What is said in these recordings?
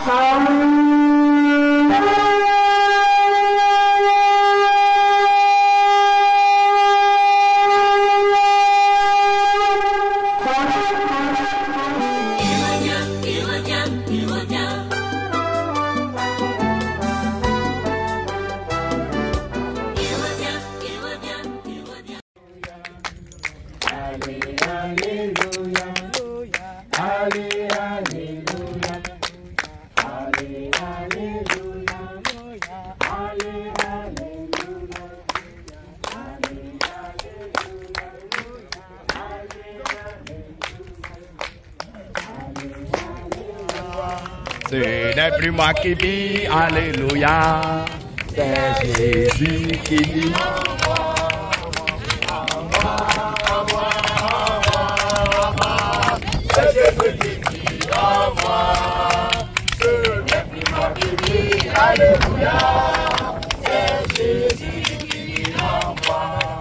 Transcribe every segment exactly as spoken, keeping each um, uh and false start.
Ce n'est plus moi qui vis, alléluia, c'est Jésus qui vit. C'est Jésus qui vit en moi, ce n'est plus moi qui vis, alléluia, c'est Jésus qui vit en moi.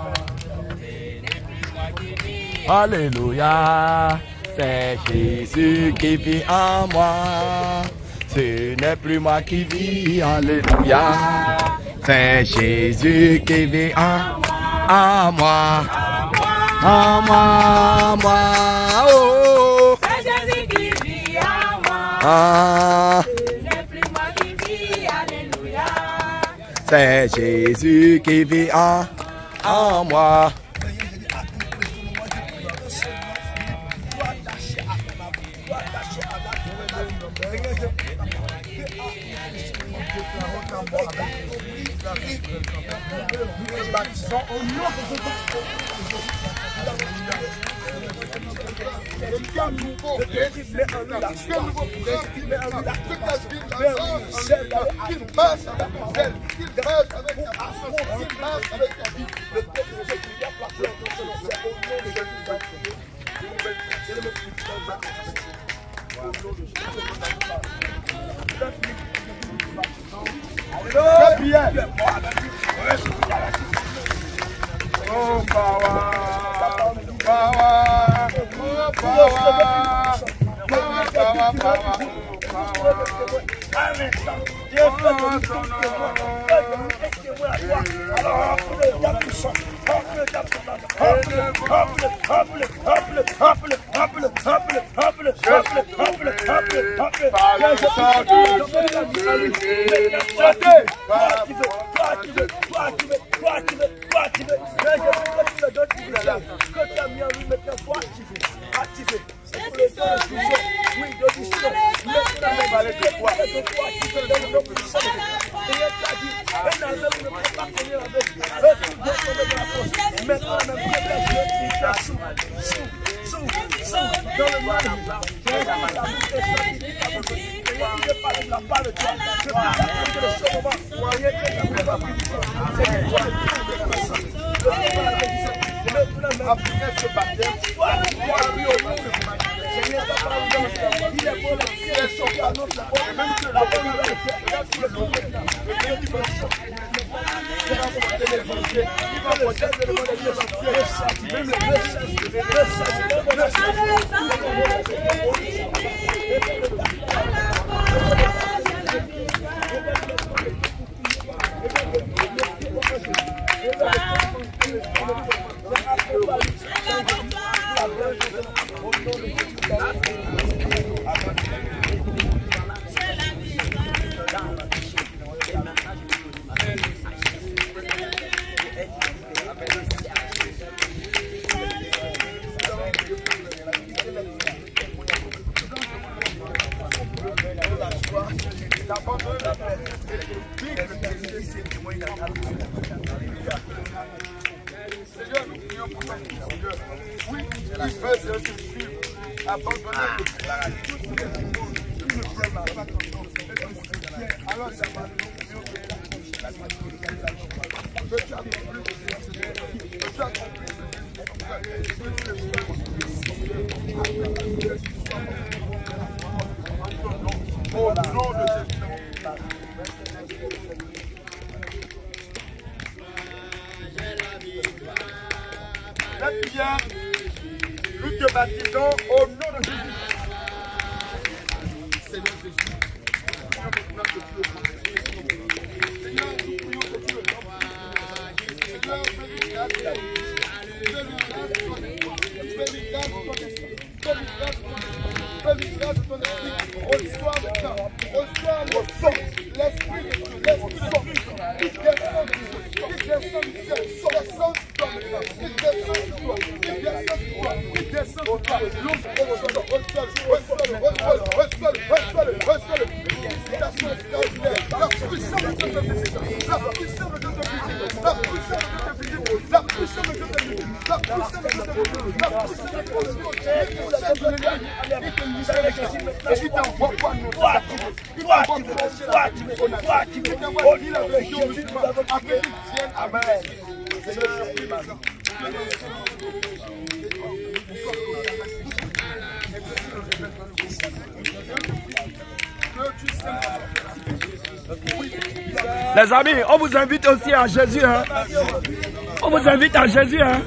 Alléluia, c'est Jésus qui vit en moi. Ce n'est plus moi qui vis, alléluia. C'est Jésus qui vit en, en moi. En moi, en moi, oh. C'est Jésus qui vit en moi. Ah. Ce n'est plus moi qui vis, alléluia. C'est Jésus qui vit en, en moi. Oh, power, power, oh, power, power, power, power, power. Faites bien, nous te baptisons au nom de Jésus. Seigneur Jésus, grâce de ton esprit. Reçois maintenant. Reçois le sang. L'esprit de Dieu. L'esprit de Dieu. Il descend de Dieu. Il descend du ciel. Il descend sur toi maintenant. Il descend sur toi. Il descend sur toi. Il descend sur toi. Reçois-le. Reçois-le. Reçois-le. Reçois-le. Reçois-le. Reçois-le. Visitation extraordinaire. La puissance de Dieu te visite. La puissance de Dieu te visite. La puissance de Dieu te visite. La puissance de Dieu te visite. La puissance de Dieu te visite. La puissance de Dieu te visite. Et il t'envoie pas nous. Il t'envoie pour chercher la vie. Il t'envoie dire la région. Après, il vient. Amen. Seigneur, prie maintenant. Les amis, on vous invite aussi à Jésus. Hein? On vous invite à Jésus. Hein?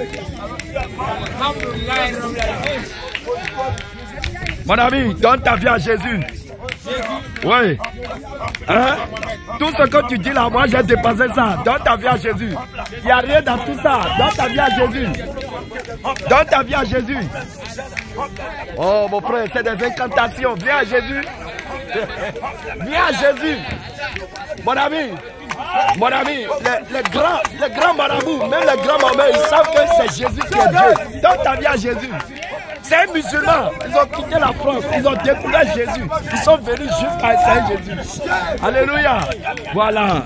Mon ami, donne ta vie à Jésus. Oui. Hein? Tout ce que tu dis là, moi j'ai dépassé ça. Donne ta vie à Jésus. Il n'y a rien dans tout ça. Donne ta vie à Jésus. Donne ta vie à Jésus. Oh mon frère, c'est des incantations. Viens à Jésus. Viens à Jésus. Mon ami, mon ami, les, les grands, les grands marabouts, même les grands mamans, ils savent que c'est Jésus qui est Dieu. Donne ta vie à Jésus. C'est un musulman. Ils ont quitté la France. Ils ont découvert Jésus. Ils sont venus juste à essayer Jésus. Alléluia. Voilà.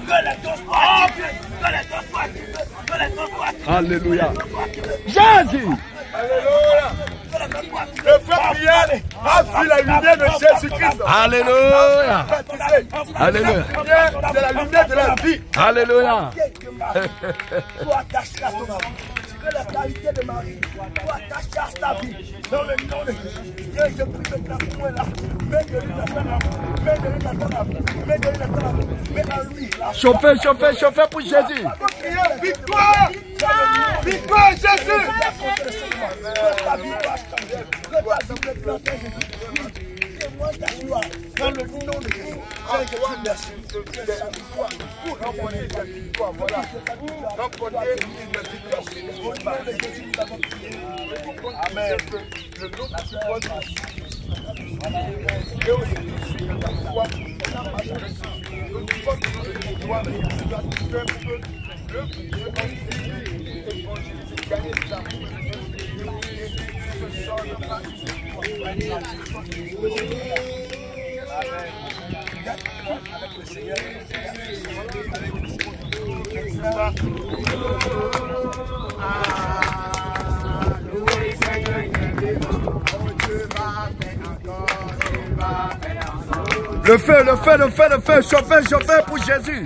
Alléluia. Jésus. Alléluia. Le frère Pierre a vu la lumière de Jésus-Christ. Alléluia. Alléluia. C'est la lumière de la vie. Alléluia. Que la qualité de Marie soit attachée à ta vie. Dans le nom de Jésus, je prie maintenant pour moi là. Mets de l'huile dans la vie. Mets de l'huile dans la vie. Mets de l'huile dans la vie. Mets à lui. Chauffez, chauffez, chauffez pour Jésus. Victoire. Victoire, Jésus. Que ta vie soit changée. Que ta vie soit plantée, Jésus. Témoin ta joie. Dans le nom de Jésus. Je te remercie. Remporter la victoire, voilà. Remporter la victoire. Amen. Le nom de Jésus. Et aussi, la foi, la majorité. Le foi de Dieu, toi, tu dois tout faire pour que le évangile, c'est gagner de l'amour. Ce sort de ma vie. Amen. Avec le Seigneur, avec le Seigneur. Le feu, le feu, le feu, le feu, chauffez, chauffez pour Jésus.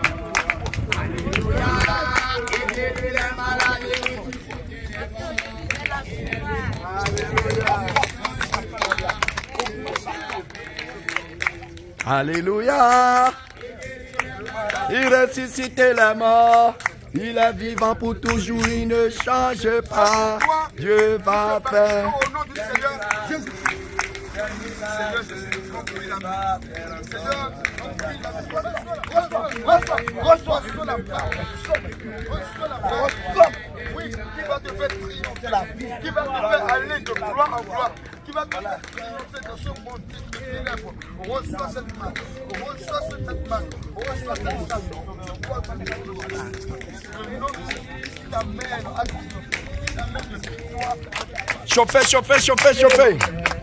Alléluia. Il ressuscite les morts. Il est vivant pour toujours, il ne change pas. Dieu va faire. Au nom du Seigneur Jésus. Seigneur Jésus, remplis la main. Seigneur, remplis la main. Reçois, reçois la main. Reçois la main. Reçois. Oui, qui va te faire triompher la vie. Qui va te faire aller de gloire en gloire. Qui va te faire triompher dans ce monde de ténèbres. Reçois cette main. Reçois cette main. Reçois cette main. Je crois que le nom de Jésus t'amène à Dieu. T'amène de victoire. Chauffez, chauffez, chauffez, chauffez.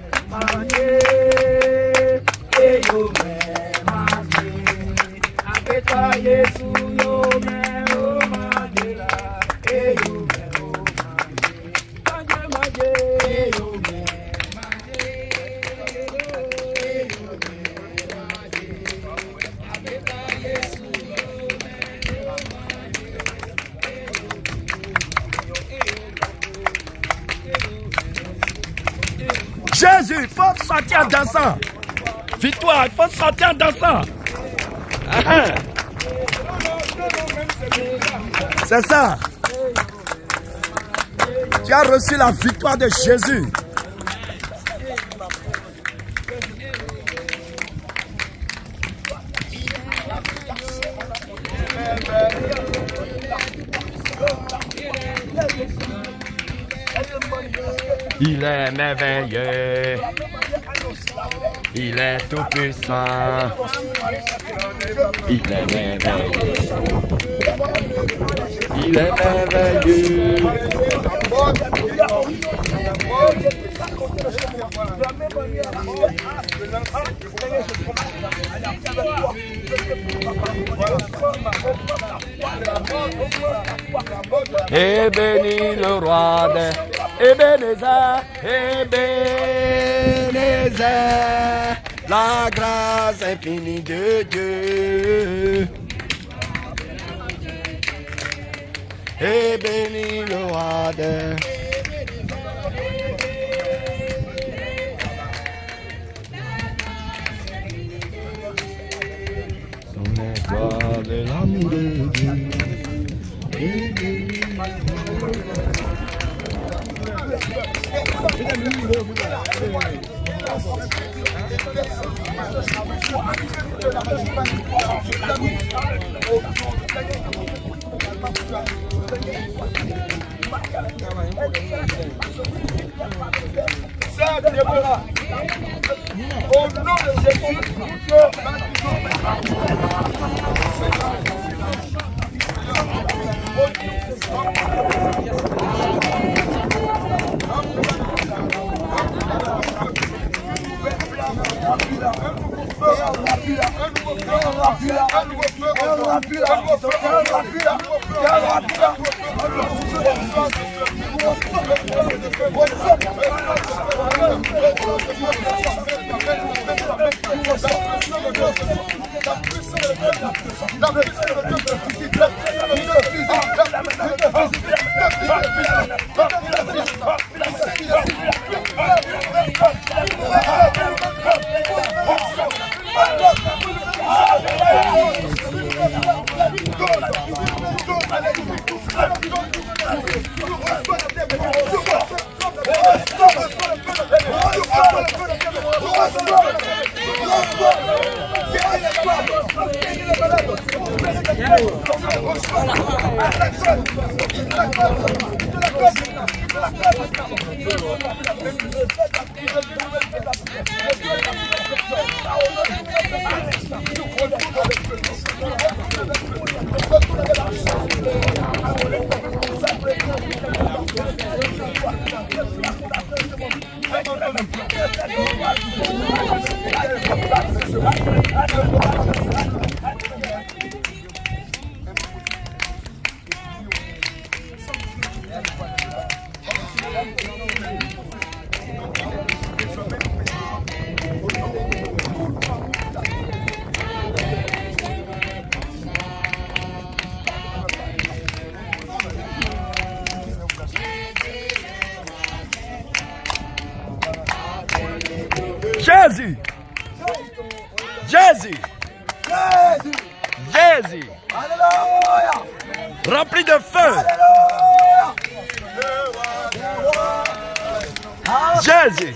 Jésus, il faut sortir en dansant. Victoire, il faut sortir en dansant. C'est ça. Tu as reçu la victoire de Jésus. Il est merveilleux. Il est tout puissant. Il est merveilleux. Il est merveilleux. Et bénis le roi des Ebenezer, Ebenezer, la grâce infinie de Dieu. Et bénis le roi des son étoile de l'amour de Dieu. Et bénis Ça, Déborah, au nom de Jésus, Jésus. Jésus. Jésus. Rempli de feu. Jésus.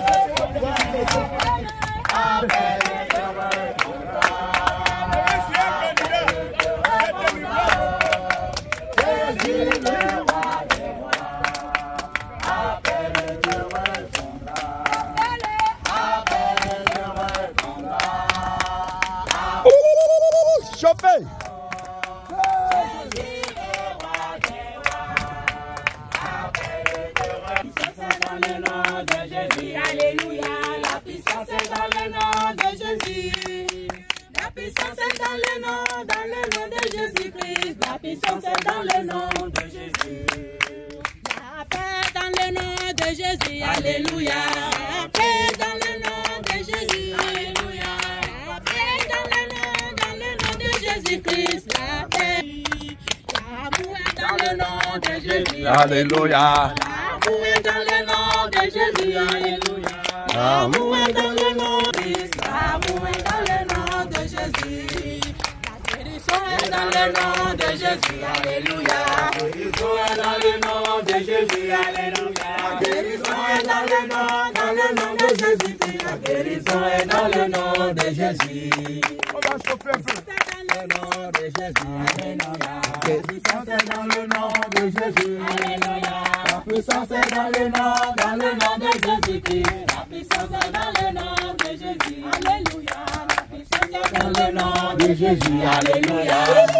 Chauffez. Dans le nom de Jésus, alléluia. La puissance est dans le nom de Jésus. La puissance est dans le nom, dans le nom de Jésus-Christ. La puissance est dans le nom de Jésus. La paix dans le nom de Jésus, alléluia. La paix dans le nom de Jésus, alléluia. La paix dans le nom, dans le nom de Jésus-Christ. La paix. L'amour est dans le nom de Jésus, Alléluia. L'amour est dans le nom de Jésus, alléluia. L'amour est dans le nom de Christ, l'amour est dans le nom de Jésus. La guérison est dans le nom de Jésus, alléluia. La guérison est dans le nom de Jésus, alléluia. La guérison est dans le nom, dans le nom de Jésus. La guérison est dans le nom de Jésus. on va chauffer un peu. Dans le nom de Jésus, alléluia. La puissance est dans le nom de Jésus, alléluia. La puissance est dans le nom, dans le nom de Jésus-Christ. La puissance est dans le nom de Jésus. Jésus. Alléluia.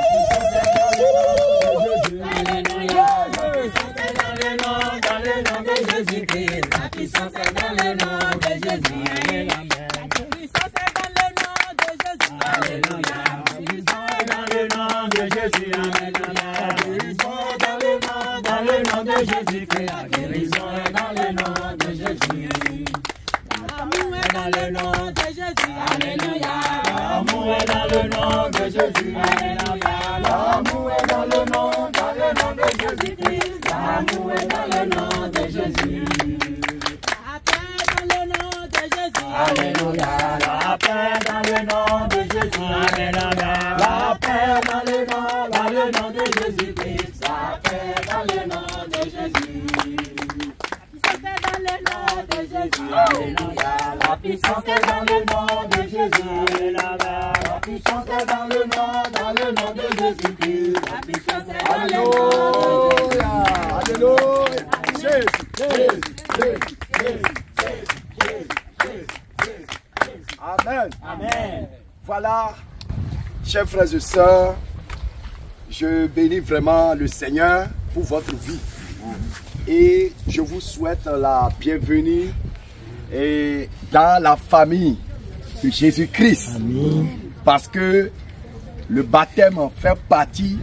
Alléluia. Dans le nom, dans le nom de Jésus-Christ. La puissance est dans le nom de Jésus. Alléluia. La puissance est dans le nom de Jésus. Alléluia. La puissance est dans le nom de Jésus. Alléluia. La guérison est dans le nom, dans le nom de Jésus-Christ. La guérison est dans le nom de Jésus. L'amour est dans le nom de Jésus. Alléluia. L'amour est dans le nom de Jésus. Alléluia. L'amour est dans le nom, dans le nom de Jésus-Christ. L'amour est dans le nom de Jésus. La paix dans le nom de Jésus. Alléluia. La paix dans le nom de Jésus. Alléluia. La paix dans le nom, dans le nom de Jésus-Christ. La paix dans le nom de Jésus. La puissance est dans le nom de Jésus. Alléluia. La puissance est dans le nom, dans le nom de Jésus-Christ. La puissance est dans le nom de Jésus. Alléluia. Jésus, Jésus, Jésus, Jésus. Amen. Amen. Voilà, chers frères et sœurs, je bénis vraiment le Seigneur pour votre vie. Et je vous souhaite la bienvenue et dans la famille de Jésus-Christ. Parce que le baptême fait partie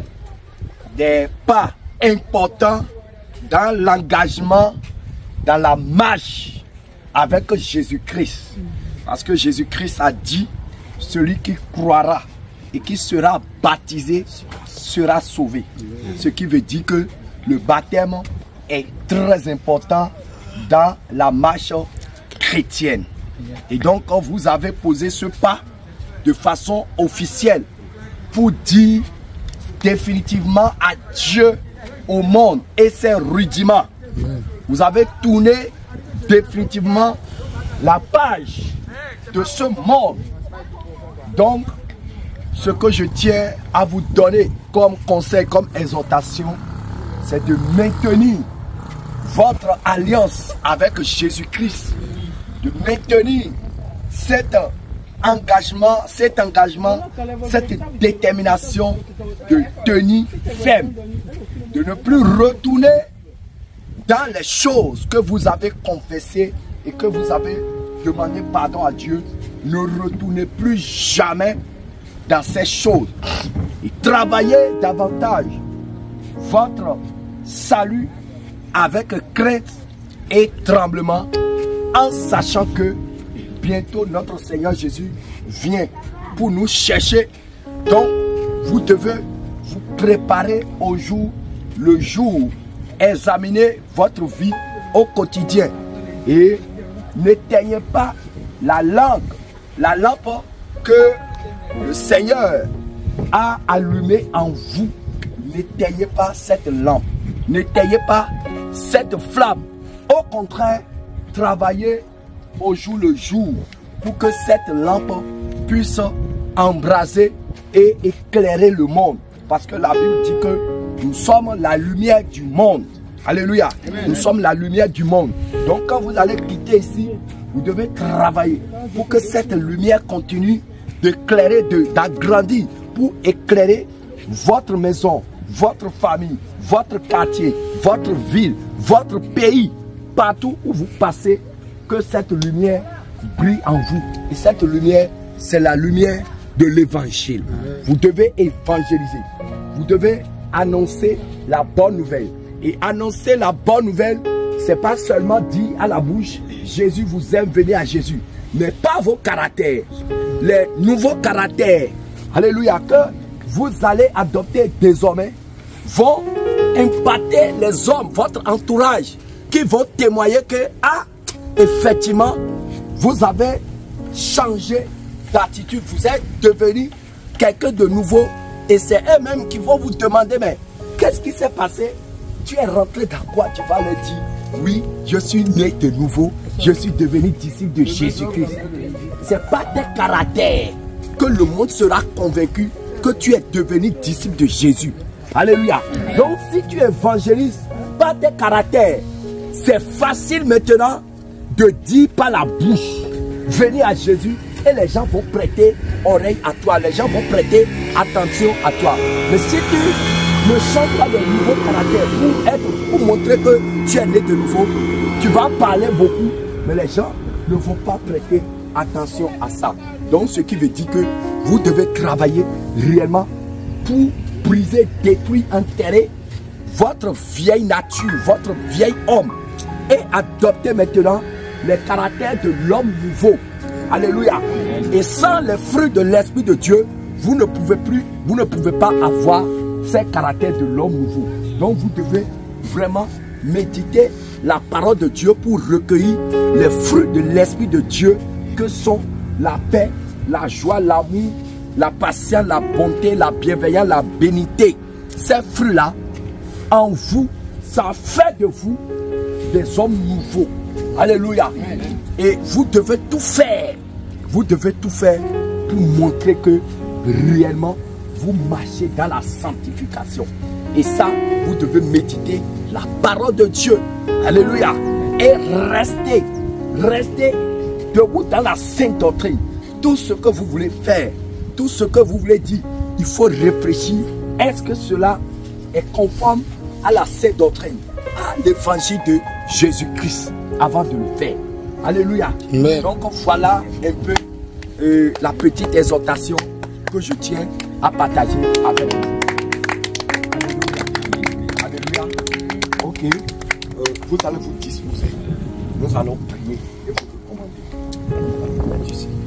des pas importants dans l'engagement, dans la marche avec Jésus-Christ. Parce que Jésus-Christ a dit, celui qui croira et qui sera baptisé sera sauvé. Ce qui veut dire que le baptême est très important dans la marche chrétienne. Et donc, quand vous avez posé ce pas de façon officielle pour dire définitivement adieu au monde et ses rudiments, vous avez tourné définitivement la page de ce monde. Donc, ce que je tiens à vous donner comme conseil, comme exhortation, c'est de maintenir votre alliance avec Jésus-Christ, de maintenir cet engagement, cet engagement, cette détermination de tenir ferme, de ne plus retourner dans les choses que vous avez confessées et que vous avez demandé pardon à Dieu. Ne retournez plus jamais dans ces choses et travaillez davantage votre salut avec crainte et tremblement, en sachant que bientôt notre Seigneur Jésus vient pour nous chercher. Donc vous devez vous préparer au jour le jour, examiner votre vie au quotidien et n'éteignez pas la langue, la lampe que le Seigneur a allumée en vous. N'éteignez pas cette lampe, n'éteignez pas cette flamme. Au contraire, travaillez au jour le jour pour que cette lampe puisse embraser et éclairer le monde. Parce que la Bible dit que nous sommes la lumière du monde. Alléluia. Amen. Nous sommes la lumière du monde. Donc quand vous allez quitter ici, vous devez travailler pour que cette lumière continue d'éclairer, d'agrandir, pour éclairer votre maison, votre famille, votre quartier, votre ville, votre pays, partout où vous passez, que cette lumière brille en vous. Et cette lumière, c'est la lumière de l'évangile. Vous devez évangéliser. Vous devez annoncer la bonne nouvelle. Et annoncer la bonne nouvelle, c'est pas seulement dire à la bouche, Jésus vous aime, venez à Jésus. Mais pas vos caractères. Les nouveaux caractères, alléluia, que vous allez adopter désormais, vont impacter les hommes, votre entourage, qui vont témoigner que, ah, effectivement, vous avez changé d'attitude, vous êtes devenu quelqu'un de nouveau, et c'est eux-mêmes qui vont vous demander, mais qu'est-ce qui s'est passé? Tu es rentré dans quoi? Tu vas leur dire, oui, je suis né de nouveau, je suis devenu disciple de Jésus-Christ. Ce n'est pas tes caractères que le monde sera convaincu que tu es devenu disciple de Jésus. Alléluia. Donc si tu évangélises par tes caractères, c'est facile maintenant de dire par la bouche, venez à Jésus, Et les gens vont prêter oreille à toi. Les gens vont prêter attention à toi. Mais si tu ne changes pas de nouveau caractère pour, être, pour montrer que tu es né de nouveau, tu vas parler beaucoup, mais les gens ne vont pas prêter attention à ça. Donc ce qui veut dire que vous devez travailler réellement pour briser, détruire, enterrer votre vieille nature, votre vieil homme et adopter maintenant les caractères de l'homme nouveau. Alléluia. Et sans les fruits de l'Esprit de Dieu, vous ne pouvez plus, vous ne pouvez pas avoir ces caractères de l'homme nouveau. Donc vous devez vraiment méditer la parole de Dieu pour recueillir les fruits de l'Esprit de Dieu que sont la paix, la joie, l'amour, la patience, la bonté, la bienveillance, la bénité. Ces fruits-là, en vous, ça fait de vous des hommes nouveaux. Alléluia. Et vous devez tout faire. Vous devez tout faire pour montrer que réellement vous marchez dans la sanctification. Et ça, vous devez méditer la parole de Dieu. Alléluia. Et restez, restez debout dans la sainte doctrine. Tout ce que vous voulez faire, tout ce que vous voulez dire, il faut réfléchir. Est-ce que cela est conforme à la sainte doctrine, à l'évangile de Jésus-Christ, avant de le faire? Alléluia. Amen. Donc voilà un peu euh, la petite exhortation que je tiens à partager avec vous. Alléluia. Alléluia. Ok. Euh, vous allez vous disposer. Nous allons prier et vous recommander.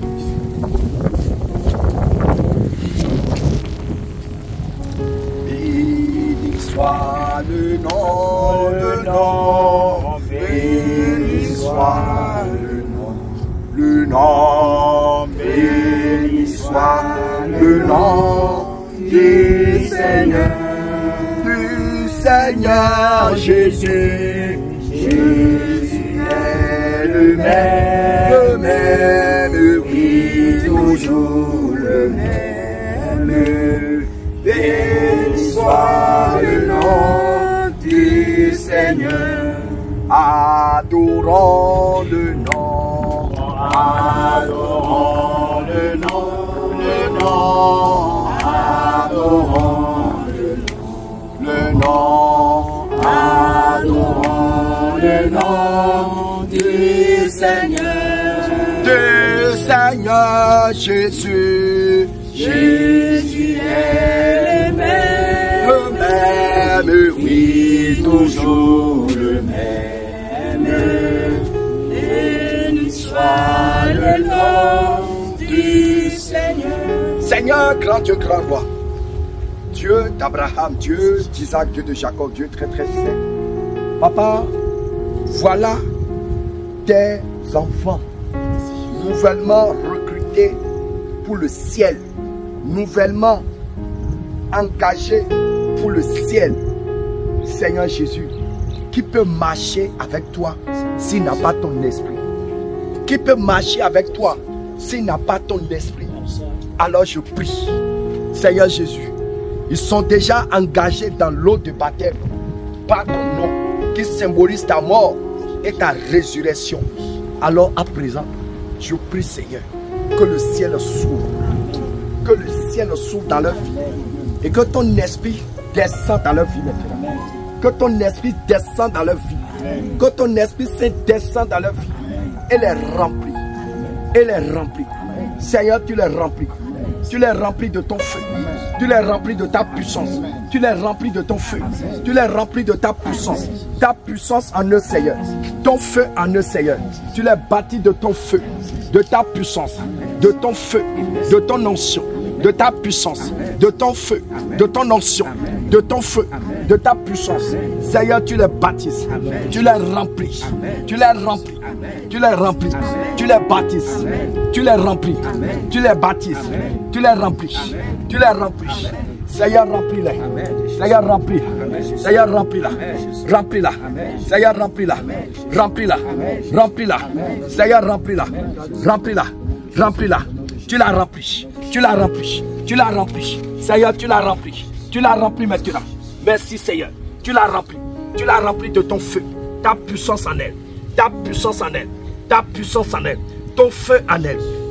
Béni soit le nom, le nom, béni soit le nom, le nom, béni soit le nom du Seigneur, du Seigneur Jésus. Jésus est le même, le même, oui, toujours le même. Béni soit le nom du Seigneur. Adorons le nom, adorons le nom, le nom, adorons le nom, le nom, adorons le nom du Seigneur, du Seigneur Jésus. Jésus est le même, le même, oui, toujours le même. Béni soit le nom du Seigneur. Seigneur, grand Dieu, grand roi, Dieu d'Abraham, Dieu d'Isaac, Dieu de Jacob, Dieu très très saint. Papa, voilà tes enfants nouvellement recrutés pour le ciel, nouvellement engagés pour le ciel. Seigneur Jésus, qui peut marcher avec toi s'il n'a pas ton esprit? Qui peut marcher avec toi s'il n'a pas ton esprit? Alors je prie, Seigneur Jésus, ils sont déjà engagés dans l'eau de baptême par ton nom, qui symbolise ta mort et ta résurrection. Alors à présent, je prie, Seigneur, que le ciel s'ouvre, que le ciel s'ouvre dans leur vie et que ton esprit descende dans leur vie maintenant. Que ton esprit descende dans leur vie, que ton esprit saint descende dans leur vie et les remplit, et les remplit. Seigneur, tu les remplis, tu les remplis de ton feu, tu les remplis de ta puissance, tu les remplis de ton feu, tu les remplis de ta puissance, ta puissance en eux, Seigneur, ton feu en eux, Seigneur, tu les bâtis de ton feu, de ta puissance, de ton feu, de ton onction, de ta puissance, de ton feu, de ton onction, de ton feu, de ta puissance. Seigneur, tu les baptises, tu les remplis, tu les remplis, tu les remplis, tu les baptises, tu les remplis, tu les baptises, tu les remplis, tu les remplis. Seigneur, remplis-les. Seigneur, remplis. Seigneur, remplis-la. Remplis-la. Seigneur, remplis-la. Remplis-la. Remplis-la. Seigneur, remplis-la. Remplis-la. Remplis-la. Tu la remplis. Tu la remplis. Tu la remplis. Seigneur, tu la remplis. Tu la remplis maintenant. Merci, Seigneur. Tu la remplis. Tu la remplis de ton feu. Ta puissance en elle. Ta puissance en elle. Ta puissance en elle. Ton feu en elle.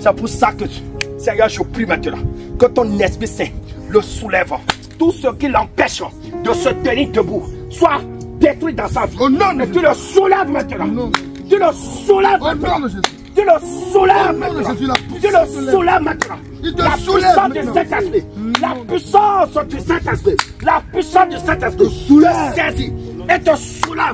C'est pour ça que, Seigneur, je prie maintenant que ton Esprit Saint le soulève. Tout ce qui l'empêche de se tenir debout soit détruit dans sa vie. Au nom de Et tu le soulèves maintenant. Tu le soulèves maintenant. Tu le soulèves maintenant. Tu le soulèves maintenant. La puissance du Saint-Esprit. La puissance du Saint-Esprit. La puissance du Saint-Esprit. Te saisit et te soulève.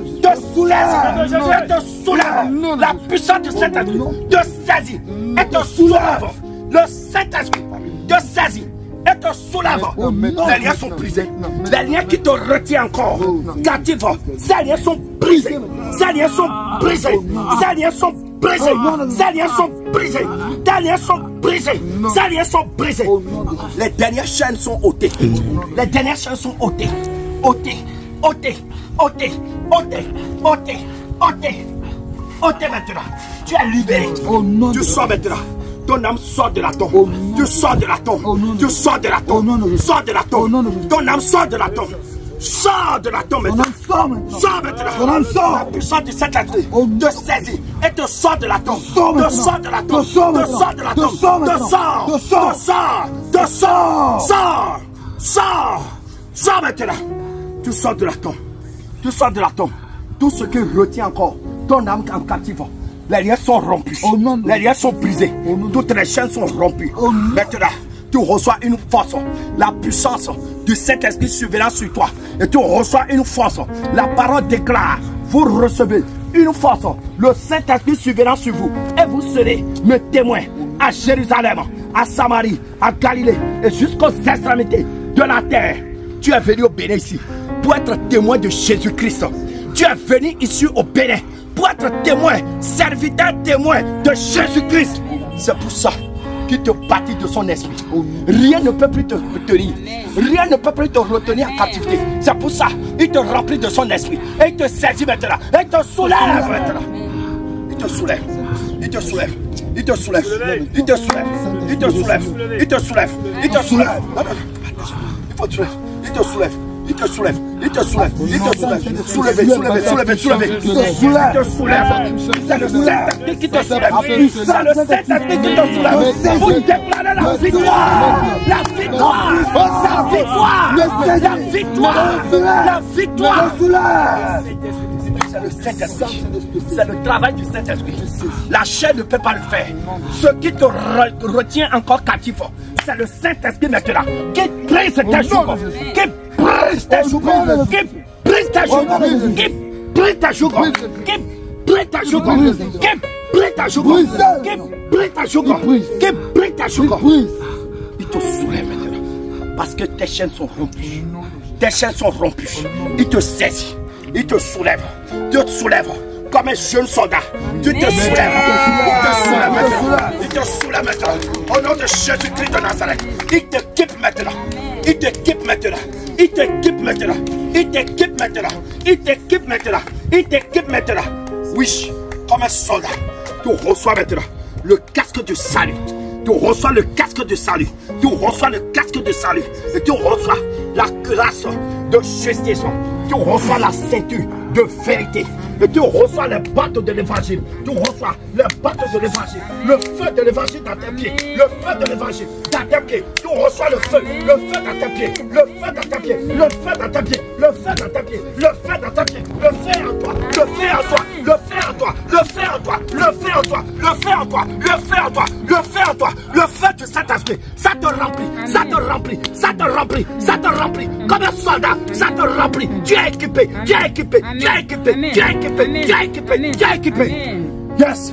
Te soulève et te soulève. La puissance du Saint-Esprit te saisit et te soulève. Le Saint-Esprit te saisit et te soulève. Les liens sont brisés. Les liens qui te retiennent encore captifs, ces liens sont brisés. Ces liens sont brisés. Ces liens sont brisés. Ces liens sont brisés. Ces liens sont brisés. Ces liens sont brisés. Les dernières chaînes sont ôtées. Les dernières chaînes sont ôtées. Ôtées. Ôtées. Ôtées. Ôtées. Ôtées. Ôtées. Ôtées maintenant. Tu es libéré. Tu sors maintenant. Ton âme sort de la tombe. Tu sors de la tombe. Tu sors de la tombe. Sors de la tombe. Ton âme sort de la tombe. Sors de la tombe maintenant. Sors maintenant. La puissance du Saint-Esprit te saisit et te sort de la tombe. Te sort de la tombe. Te sort de la tombe. Te sort. Te sort. Te sort. Sors. Sors. Sors maintenant. Tu sors de la tombe. Tu sors de la tombe. Tout ce qui retient encore ton âme en captive. Les liens sont rompus. Les liens sont brisés. Toutes les chaînes sont rompues. Maintenant, tu reçois une force. La puissance du Saint-Esprit souverain sur toi. Et tu reçois une force. La parole déclare. Vous recevez une force. Le Saint-Esprit souverain sur vous. Et vous serez mes témoins à Jérusalem, à Samarie, à Galilée et jusqu'aux extrémités de la terre. Tu es venu au Bénin ici pour être témoin de Jésus-Christ. Tu es venu ici au Bénin pour être témoin, serviteur témoin de Jésus-Christ. C'est pour ça qu'il te bâtit de son esprit. Rien ne peut plus te retenir. Rien ne peut plus te retenir en captivité. C'est pour ça qu'il te remplit de son esprit. Et il te saisit maintenant. Et il te soulève maintenant. Il te soulève. Il te soulève. Il te soulève. Il te soulève. Il te soulève. Il te soulève. Il te soulève. Il faut te soulève. Il te soulève. Il te soulève, il te soulève, il te soulève, soulève, soulève, soulève, soulève, il te soulève, c'est le Saint-Esprit qui te soulève, c'est le Saint-Esprit qui te soulève, vous déclarez la victoire, la victoire, la victoire, la victoire, la victoire, c'est le Saint-Esprit, c'est le travail du Saint-Esprit, la chair ne peut pas le faire, ce qui te retient encore captif, c'est le Saint-Esprit maintenant, qui brise tes joues, qui brise ta joue, qui brise ta joue, qui brise ta joue, qui brise ta joue, qui brise ta joue, qui brise ta joue, qui brise ta joue. Il te soulève maintenant parce que tes chaînes sont rompues. Tes chaînes sont rompues. Il te saisit, il te soulève, Dieu te soulève comme un jeune soldat. Dieu te soulève, il te soulève maintenant, il te soulève maintenant. Au nom de Jésus-Christ de Nazareth, il t'équipe maintenant, il t'équipe maintenant. Il t'équipe maintenant. Il t'équipe maintenant. Il t'équipe maintenant. Il t'équipe maintenant. Oui, comme un soldat. Tu reçois maintenant le casque du salut. Tu reçois le casque du salut. Tu reçois le casque du salut. Et tu reçois la grâce de justice. Tu reçois la ceinture de vérité. Et tu reçois les bateaux de l'évangile. Tu reçois les bateaux de l'évangile. Le feu de l'évangile dans tes pieds. Le feu de l'évangile dans tes pieds. Tu reçois le feu. Le feu dans tes pieds. Le feu dans tes pieds. Le feu dans tes pieds. Le feu dans tes pieds. Le feu dans tes pieds. Le feu en toi. Le feu en toi. Le feu en toi. Le feu en toi. Le feu en toi. Le feu en toi. Le feu en toi. Le feu en toi. Le feu du Saint-Esprit. Ça te remplit. Ça te remplit. Ça te remplit. Ça te remplit. Comme un soldat. Ça te remplit. Tu es équipé. Tu es équipé. Tu es équipé. Tu es équipé. Amen. Tu es équipé, tu es équipé. Yes.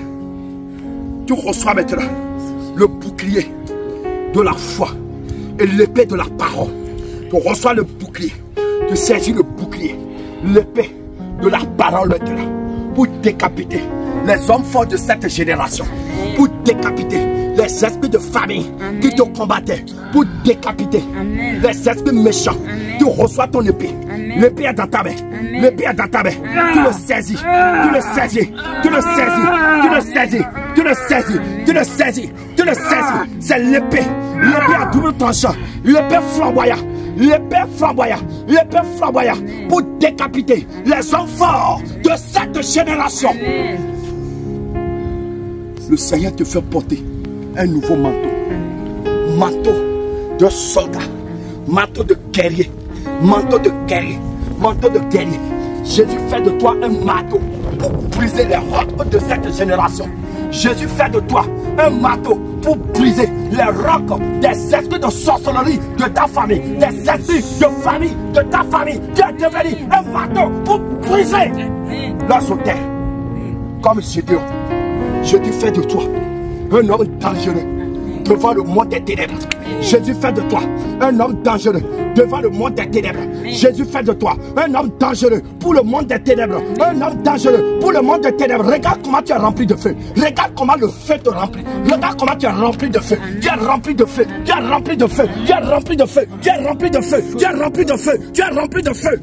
Tu reçois maintenant le bouclier de la foi et l'épée de la parole. Tu reçois le bouclier. Tu saisis le bouclier, l'épée de la parole maintenant pour décapiter les hommes forts de cette génération, pour décapiter les esprits de famille Amen. Qui te combattaient, pour décapiter Amen. Les esprits méchants. Amen. Tu reçois ton épée. L'épée est dans ta main. L'épée est dans ta main. Tu le saisis. Tu le saisis. Tu le saisis. Tu le saisis. Tu le saisis. Tu le saisis. Tu le saisis. C'est l'épée. L'épée à double tranchant. L'épée flamboyante. L'épée flamboyante. L'épée flamboyante. Pour décapiter les hommes forts de cette génération. Le Seigneur te fait porter un nouveau manteau. Manteau de soldat, manteau de guerrier, manteau de guerrier, manteau de guerrier. Jésus fait de toi un marteau pour briser les rocs de cette génération. Jésus fait de toi un marteau pour briser les rocs des esprits de sorcellerie de ta famille, des esprits de famille, de ta famille. Tu es devenu un marteau pour briser leurs auteurs. Comme Gédéon, Jésus fait de toi un homme dangereux devant le monde des ténèbres. Jésus fait de toi un homme dangereux devant le monde des ténèbres. Jésus fait de toi un homme dangereux pour le monde des ténèbres. Un homme dangereux pour le monde des ténèbres. Regarde comment tu es rempli de feu. Regarde comment le feu te remplit. Regarde comment tu es rempli de feu. Tu es rempli de feu. Tu es rempli de feu. Tu es rempli de feu. Tu es rempli de feu. Tu es rempli de feu. Tu es rempli de feu.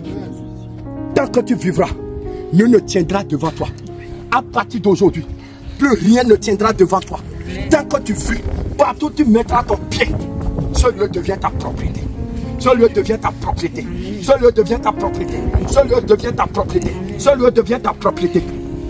Tant que tu vivras, nul ne tiendra devant toi. À partir d'aujourd'hui, plus rien ne tiendra devant toi. Tant que tu vis, partout tu mettras ton pied, ce lieu devient ta propriété. Ce lieu devient ta propriété. Ce lieu devient ta propriété. Ce lieu devient ta propriété. Ce lieu devient ta propriété.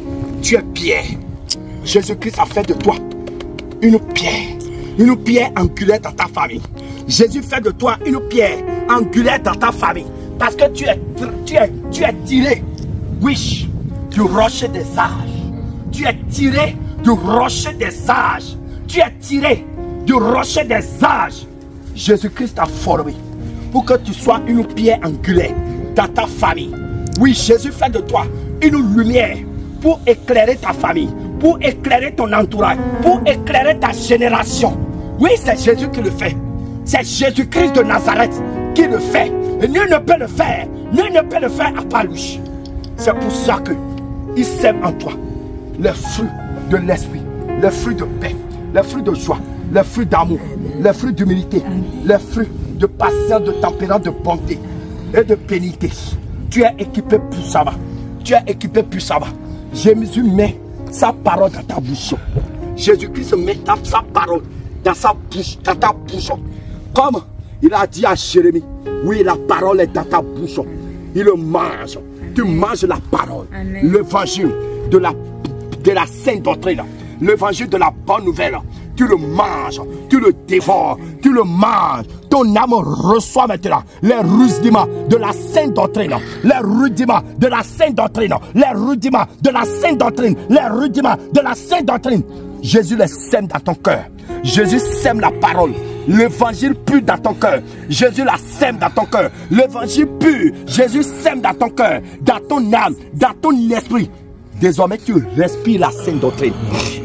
Tu es pierre. Jésus-Christ a fait de toi une pierre. Une pierre angulaire dans ta famille. Jésus fait de toi une pierre angulaire dans ta famille. Parce que tu es, tu es, tu es tiré, oui, du rocher des âges. Tu es tiré du rocher des âges. Tu es tiré du rocher des âges. Jésus-Christ t'a formé pour que tu sois une pierre angulaire dans ta famille. Oui, Jésus fait de toi une lumière pour éclairer ta famille, pour éclairer ton entourage, pour éclairer ta génération. Oui, c'est Jésus qui le fait. C'est Jésus-Christ de Nazareth qui le fait. Et nul ne peut le faire. Nul ne peut le faire à part lui. C'est pour ça qu'il sème en toi les fruits de l'esprit, les fruits de paix, les fruits de joie, les fruits d'amour, les fruits d'humilité, les fruits de patience, de tempérance, de bonté et de pénité. Tu es équipé puissamment. Tu es équipé puissamment. Jésus met sa parole dans ta bouche. Jésus-Christ met sa parole dans sa bouche, dans ta bouche. Comme il a dit à Jérémie, oui, la parole est dans ta bouche. Il le mange. Tu manges la parole. L'évangile de la, de la sainte doctrine. L'évangile de la bonne nouvelle. Tu le manges, tu le dévores, tu le manges. Ton âme reçoit maintenant les rudiments de la sainte doctrine. Les rudiments de la sainte doctrine. Les rudiments de la sainte doctrine. Les rudiments de la sainte doctrine. Jésus les sème dans ton cœur. Jésus sème la parole. L'évangile pur dans ton cœur. Jésus la sème dans ton cœur. L'évangile pur. Jésus sème dans ton cœur, dans ton âme, dans ton esprit. Désormais, tu respires la sainte doctrine.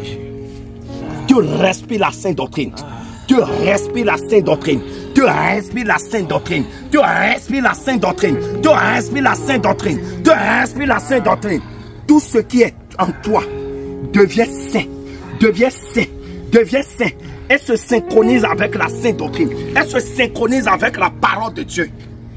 Tu respires la sainte doctrine. Tu respires la sainte doctrine. Tu respires la sainte doctrine. Tu respires la sainte doctrine. Tu respires la sainte doctrine. Tu respires la sainte doctrine. Tout ce qui est en toi devient saint. Devient saint. Devient saint. Elle se synchronise avec la sainte doctrine. Elle se synchronise avec la parole de Dieu.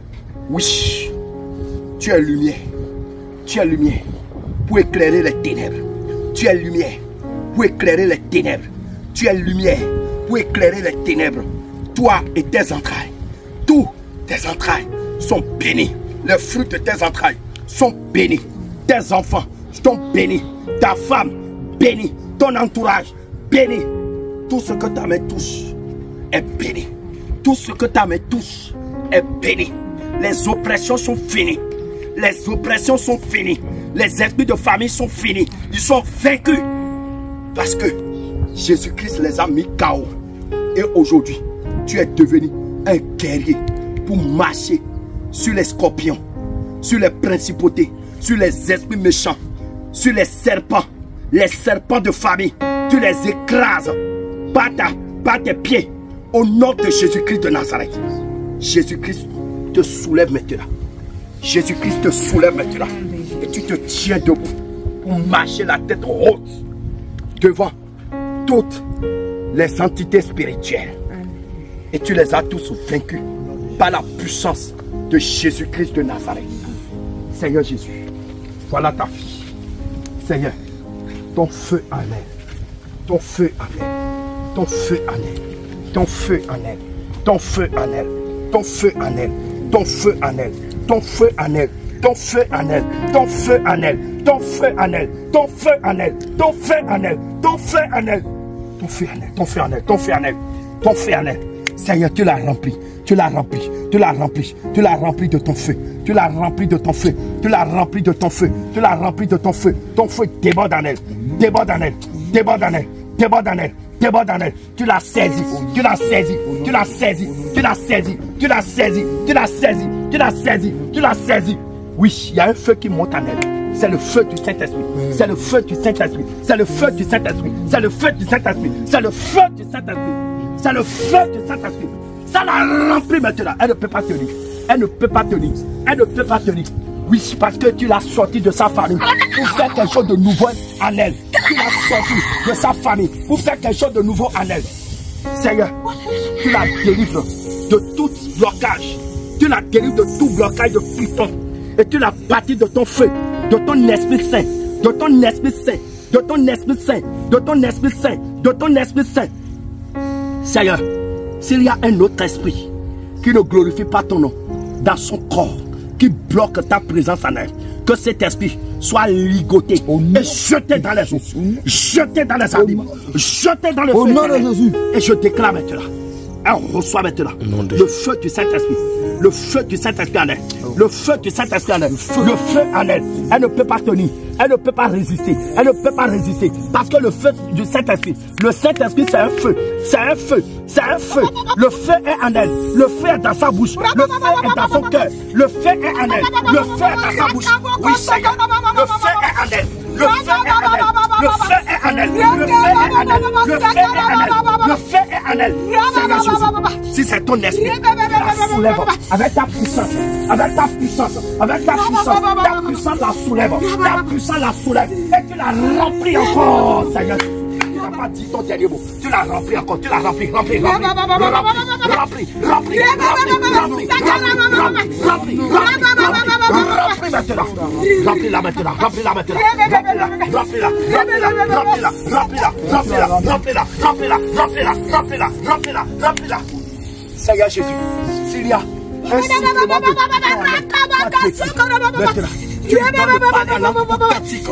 Oui, tu es lumière. Tu es lumière pour éclairer les ténèbres. Tu es lumière pour éclairer les ténèbres. Tu es lumière pour éclairer les ténèbres. Toi et tes entrailles, tous tes entrailles sont bénis. Les fruits de tes entrailles sont bénis. Tes enfants sont bénis. Ta femme bénie. Ton entourage béni. Tout ce que ta main touche est béni. Tout ce que ta main touche est béni. Les oppressions sont finies. Les oppressions sont finies. Les esprits de famille sont finis. Ils sont vaincus. Parce que Jésus-Christ les a mis K O. Et aujourd'hui, tu es devenu un guerrier pour marcher sur les scorpions, sur les principautés, sur les esprits méchants, sur les serpents, les serpents de famille. Tu les écrases par, ta, par tes pieds au nom de Jésus-Christ de Nazareth. Jésus-Christ te soulève maintenant. Jésus-Christ te soulève maintenant. Et tu te tiens debout pour marcher la tête haute devant toutes les entités spirituelles. Et tu les as tous vaincus par la puissance de Jésus-Christ de Nazareth. Seigneur Jésus, voilà ta fille. Seigneur, ton feu en elle. Ton feu en elle. Ton feu en elle. Ton feu en elle. Ton feu en elle. Ton feu en elle. Ton feu en elle. Ton feu en elle. Ton feu en elle. Ton feu en elle. Ton feu en elle. Ton feu en elle. Ton feu en elle. Ton feu en elle. Ton feu en elle, ton feu en elle, ton feu en elle, ton feu en elle. Seigneur, tu l'as rempli, tu l'as rempli, tu l'as rempli, tu l'as rempli de ton feu, tu l'as rempli de ton feu, tu l'as rempli de ton feu, tu l'as rempli de ton feu. Ton feu déborde en elle, déborde en elle, déborde en elle, déborde en elle, déborde en elle. Tu l'as saisi, tu l'as saisi, tu l'as saisi, tu l'as saisi, tu l'as saisi, tu l'as saisi, tu l'as saisi, tu l'as saisi. Oui, il y a un feu qui monte en elle. C'est le feu du Saint-Esprit. C'est le feu du Saint-Esprit. C'est le feu du Saint-Esprit. C'est le feu du Saint-Esprit. C'est le feu du Saint-Esprit. C'est le feu du Saint-Esprit. Ça l'a rempli maintenant. Elle ne peut pas tenir. Elle ne peut pas tenir. Elle ne peut pas tenir. Oui, parce que tu l'as sorti de sa famille pour faire quelque chose de nouveau en elle. Tu l'as sorti de sa famille pour faire quelque chose de nouveau en elle. Seigneur, tu la délivres de tout blocage. Tu la délivres de tout blocage de Python. Et tu la bâtis de ton feu, de ton Esprit Saint, de ton Esprit Saint, de ton Esprit Saint, de ton Esprit Saint, de ton Esprit Saint. Seigneur, s'il y a un autre esprit qui ne glorifie pas ton nom dans son corps, qui bloque ta présence en elle, que cet esprit soit ligoté et jeté dans les eaux, jeté dans les abîmes, jeté dans le feu de Jésus. Et je déclare maintenant, elle reçoit maintenant le feu du Saint-Esprit. Le feu du Saint-Esprit en elle. Le feu du Saint-Esprit en elle. Le feu en elle. Elle ne peut pas tenir. Elle ne peut pas résister. Elle ne peut pas résister. Parce que le feu du Saint-Esprit, le Saint-Esprit c'est un feu. C'est un feu. C'est un feu. Le feu est en elle. Le feu est dans sa bouche. Le feu est dans son cœur. Le feu est en elle. Le feu est dans sa bouche. Oui, Seigneur. Le feu est en elle. Le feu est en elle. Le feu est en elle. Le feu est en elle. Le feu est en elle. Le feu est en elle. Seigneur Jésus, si c'est ton esprit, tu la soulèves avec ta puissance, avec ta puissance, avec ta puissance, ta puissance la soulève, ta puissance la soulève, et tu la remplis encore, Seigneur. Tu n'as pas dit ton dernier mot, tu l'as rempli encore, tu l'as rempli, rempli, rempli, rempli, rempli, rempli, rempli, rempli, rempli, rempli maintenant, remplis-la maintenant, remplis-la maintenant, remplis-la, remplis-la, remplis-la, remplis-la, remplis-la, remplis-la, remplis-la, remplis-la, remplis-la, remplis-la, remplis-la. Seigneur Jésus, s'il y a un sifflement de tu lui donnes le palais à langue authentique.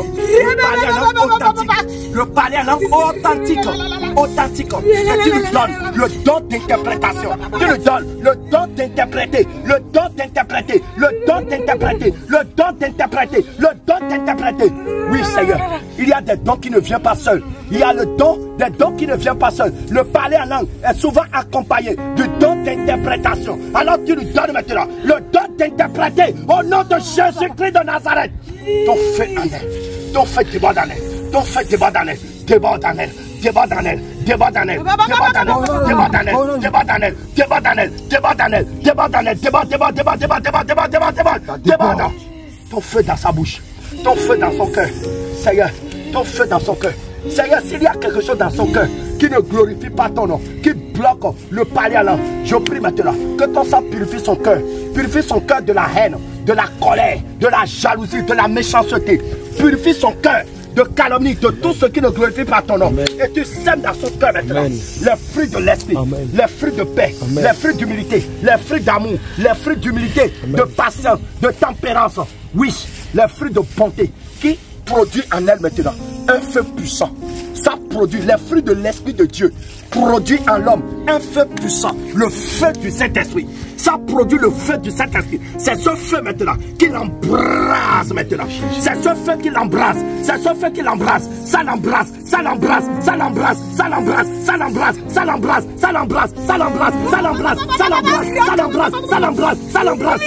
Le palais à langue authentique. Authentique. Et tu lui donnes le don d'interprétation. Tu lui donnes le don d'interpréter. Le don d'interpréter. Le don d'interpréter. Le don d'interpréter. Le don d'interpréter. Oui, Seigneur. Il y a des dons qui ne viennent pas seuls. Il y a le don des dons qui ne viennent pas seuls. Le parler en langue est souvent accompagné du don d'interprétation. Alors tu lui donnes maintenant le don d'interpréter au nom de Jésus-Christ de Nazareth. Ton feu en elle. Ton feu déborde en elle. Ton feu déborde en elle. Déborde en elle. Déborde en elle. Déborde en elle. Déborde en elle. Déborde en elle. Déborde en elle. Déborde en elle. Déborde en elle. Déborde en elle. Déborde, déborde, déborde, déborde, déborde, déborde, déborde, déborde. Déborde. Ton feu dans sa bouche. Ton feu dans son cœur. Seigneur, ton feu dans son cœur. Seigneur, s'il y a quelque chose dans son cœur qui ne glorifie pas ton nom, qui bloque le parler à langue, je prie maintenant que ton sang purifie son cœur, purifie son cœur de la haine, de la colère, de la jalousie, de la méchanceté, purifie son cœur de calomnie, de tout ce qui ne glorifie pas ton nom. Amen. Et tu sèmes dans son cœur maintenant les fruits de l'esprit, les fruits de paix, Amen. Les fruits d'humilité, les fruits d'amour, les fruits d'humilité, de patience, de tempérance, oui, les fruits de bonté qui produit en elle maintenant un feu puissant. Ça produit les fruits de l'Esprit de Dieu, produit en l'homme un feu puissant, le feu du Saint-Esprit. Ça produit le feu du Saint-Esprit. C'est ce feu maintenant qui l'embrase maintenant. C'est ce feu qui l'embrase. C'est ce feu qui l'embrase. Ça l'embrase, ça l'embrase, ça l'embrase, ça l'embrase, ça l'embrase, ça l'embrase, ça l'embrase, ça l'embrase, ça l'embrase, ça l'embrase, ça l'embrase, ça l'embrase, ça l'embrase.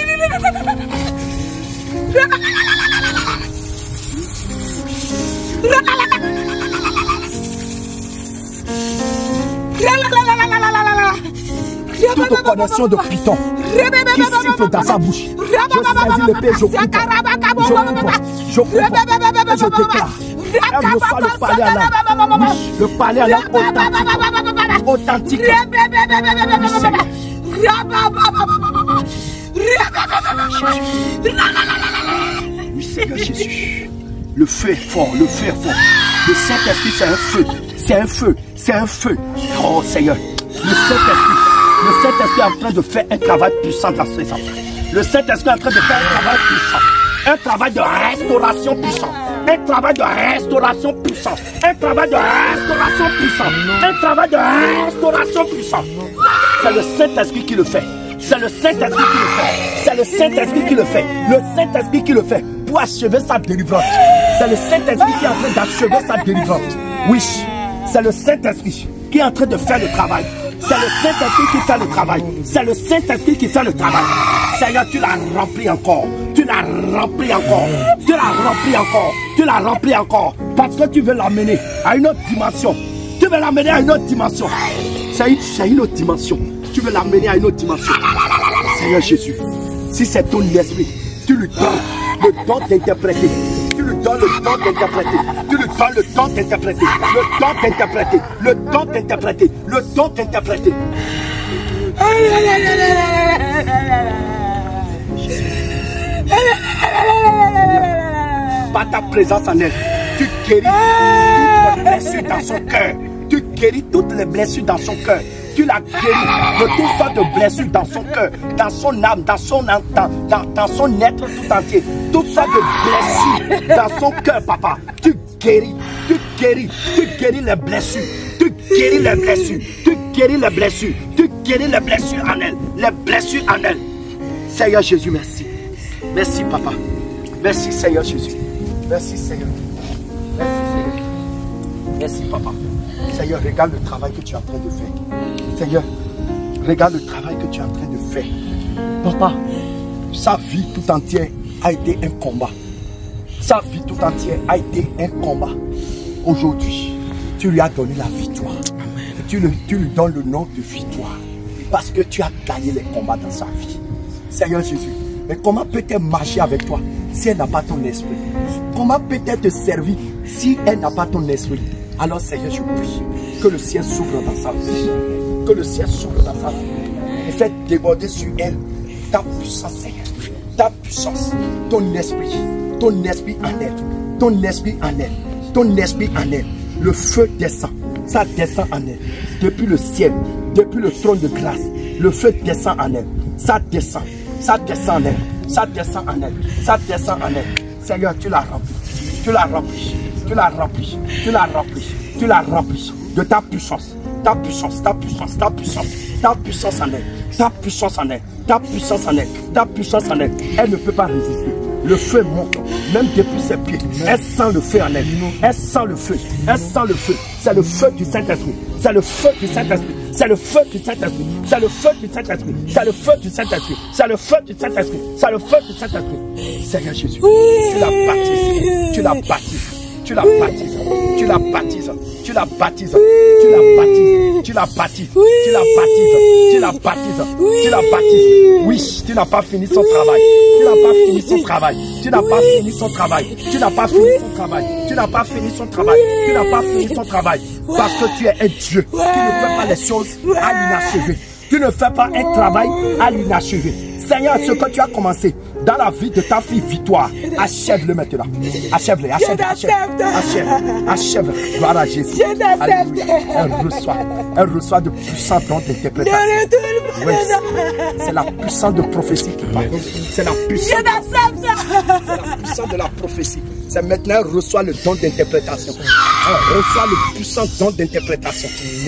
Toute connexion de Python qui siffle dans sa bouche, je saisis l'épée, je coupe, je coupe, je coupe, et je déclare. Elle reçoit le palais à l'âme, le palais à l'âme authentique, authentique. Oui, Seigneur Jésus, le feu est fort, le feu est fort. Le Saint-Esprit, c'est un feu, c'est un feu, c'est un feu. Oh Seigneur, le Saint-Esprit. Le Saint-Esprit est en train de faire un travail puissant dans ses enfants. Le Saint-Esprit est en train de faire un travail puissant. Un travail de restauration puissant. Un travail de restauration puissant. Un travail de restauration puissant. Un travail de restauration puissant. C'est le Saint-Esprit qui le fait. C'est le Saint-Esprit qui le fait. C'est le Saint-Esprit qui le fait. Le Saint-Esprit qui le fait pour achever sa délivrance. C'est le Saint-Esprit qui est en train d'achever sa délivrance. Oui, c'est le Saint-Esprit qui est en train de faire le travail. C'est le Saint-Esprit qui fait le travail. C'est le Saint-Esprit qui fait le travail. Seigneur, tu l'as rempli encore. Tu l'as rempli encore. Tu l'as rempli encore. Tu l'as rempli encore. Parce que tu veux l'amener à une autre dimension. Tu veux l'amener à une autre dimension. C'est une, une autre dimension. Tu veux l'amener à une autre dimension. Seigneur Jésus, si c'est ton esprit, tu lui donnes le don d'interpréter. Tu lui donnes le don d'interpréter. Tu lui donnes le don d'interpréter. Le don d'interpréter. Le don d'interpréter. Le don d'interpréter. Par ta présence en elle, tu guéris toutes les blessures dans son cœur. Tu guéris toutes les blessures dans son cœur. Tu l'as guéri de toutes sortes de blessures dans son cœur, dans son âme, dans son, dans, dans, dans son être tout entier. Toutes sortes de blessures dans son cœur, papa. Tu guéris, tu guéris, tu guéris les blessures. Tu guéris les blessures. Tu guéris les blessures. Tu guéris les blessures en elle. Les blessures en elle. Seigneur Jésus, merci. Merci, papa. Merci, Seigneur Jésus. Merci, Seigneur. Merci, Seigneur. Merci, papa. Seigneur, regarde le travail que tu es en train de faire. Seigneur, regarde le travail que tu es en train de faire. Papa, sa vie tout entière a été un combat. Sa vie tout entière a été un combat. Aujourd'hui, tu lui as donné la victoire. Tu, le, tu lui donnes le nom de victoire. Parce que tu as gagné les combats dans sa vie. Seigneur Jésus, mais comment peut-elle marcher avec toi si elle n'a pas ton esprit? Comment peut-elle te servir si elle n'a pas ton esprit? Alors Seigneur, je prie que le ciel s'ouvre dans sa vie. Que le ciel s'ouvre dans sa vie. Et fais déborder sur elle ta puissance, Seigneur. Ta puissance, ton esprit. Ton esprit en elle. Ton esprit en elle. Ton esprit en elle. Le feu descend. Ça descend en elle. Depuis le ciel. Depuis le trône de grâce. Le feu descend en elle. Ça descend. Ça descend en elle. Ça descend en elle. Ça descend en elle. Seigneur, tu l'as rempli. Tu l'as rempli. Tu l'as rempli. Tu l'as rempli. Tu l'as rempli de ta puissance. Ta puissance, ta puissance, ta puissance, ta puissance en elle, ta puissance en elle, ta puissance en elle, ta puissance en elle. Elle ne peut pas résister. Le feu monte, même depuis ses pieds. Elle sent le feu en elle. Elle sent le feu. Elle sent le feu. C'est le feu du Saint-Esprit. C'est le feu du Saint-Esprit. C'est le feu du Saint-Esprit. C'est le feu du Saint-Esprit. C'est le feu du Saint-Esprit. C'est le feu du Saint-Esprit. C'est le feu du Saint-Esprit. Seigneur Jésus, tu la baptises. Tu la baptises. Tu la baptises. Tu la baptises. Tu la baptises, tu la baptises, tu la baptises, tu la baptises, tu la baptises, tu la baptises. Oui, tu n'as pas fini son travail, tu n'as pas fini son travail, tu n'as pas fini son travail, tu n'as pas fini son travail, tu n'as pas fini son travail, tu n'as pas fini son travail, parce que tu es un Dieu qui ne fait pas les choses à l'inachevé. Tu ne fais pas un travail à l'inachevé. Seigneur, ce que tu as commencé dans la vie de ta fille Victoire, achève-le maintenant. Achève-le, achève-le, achève-le, achève, achève. Gloire à Jésus. Alléluia. Elle reçoit, elle reçoit de puissants dons d'interprétation. Oui, c'est la puissance de prophétie qui parle. C'est la puissance. C'est la puissance de la prophétie. C'est maintenant elle reçoit le don d'interprétation. Elle reçoit le puissant don d'interprétation.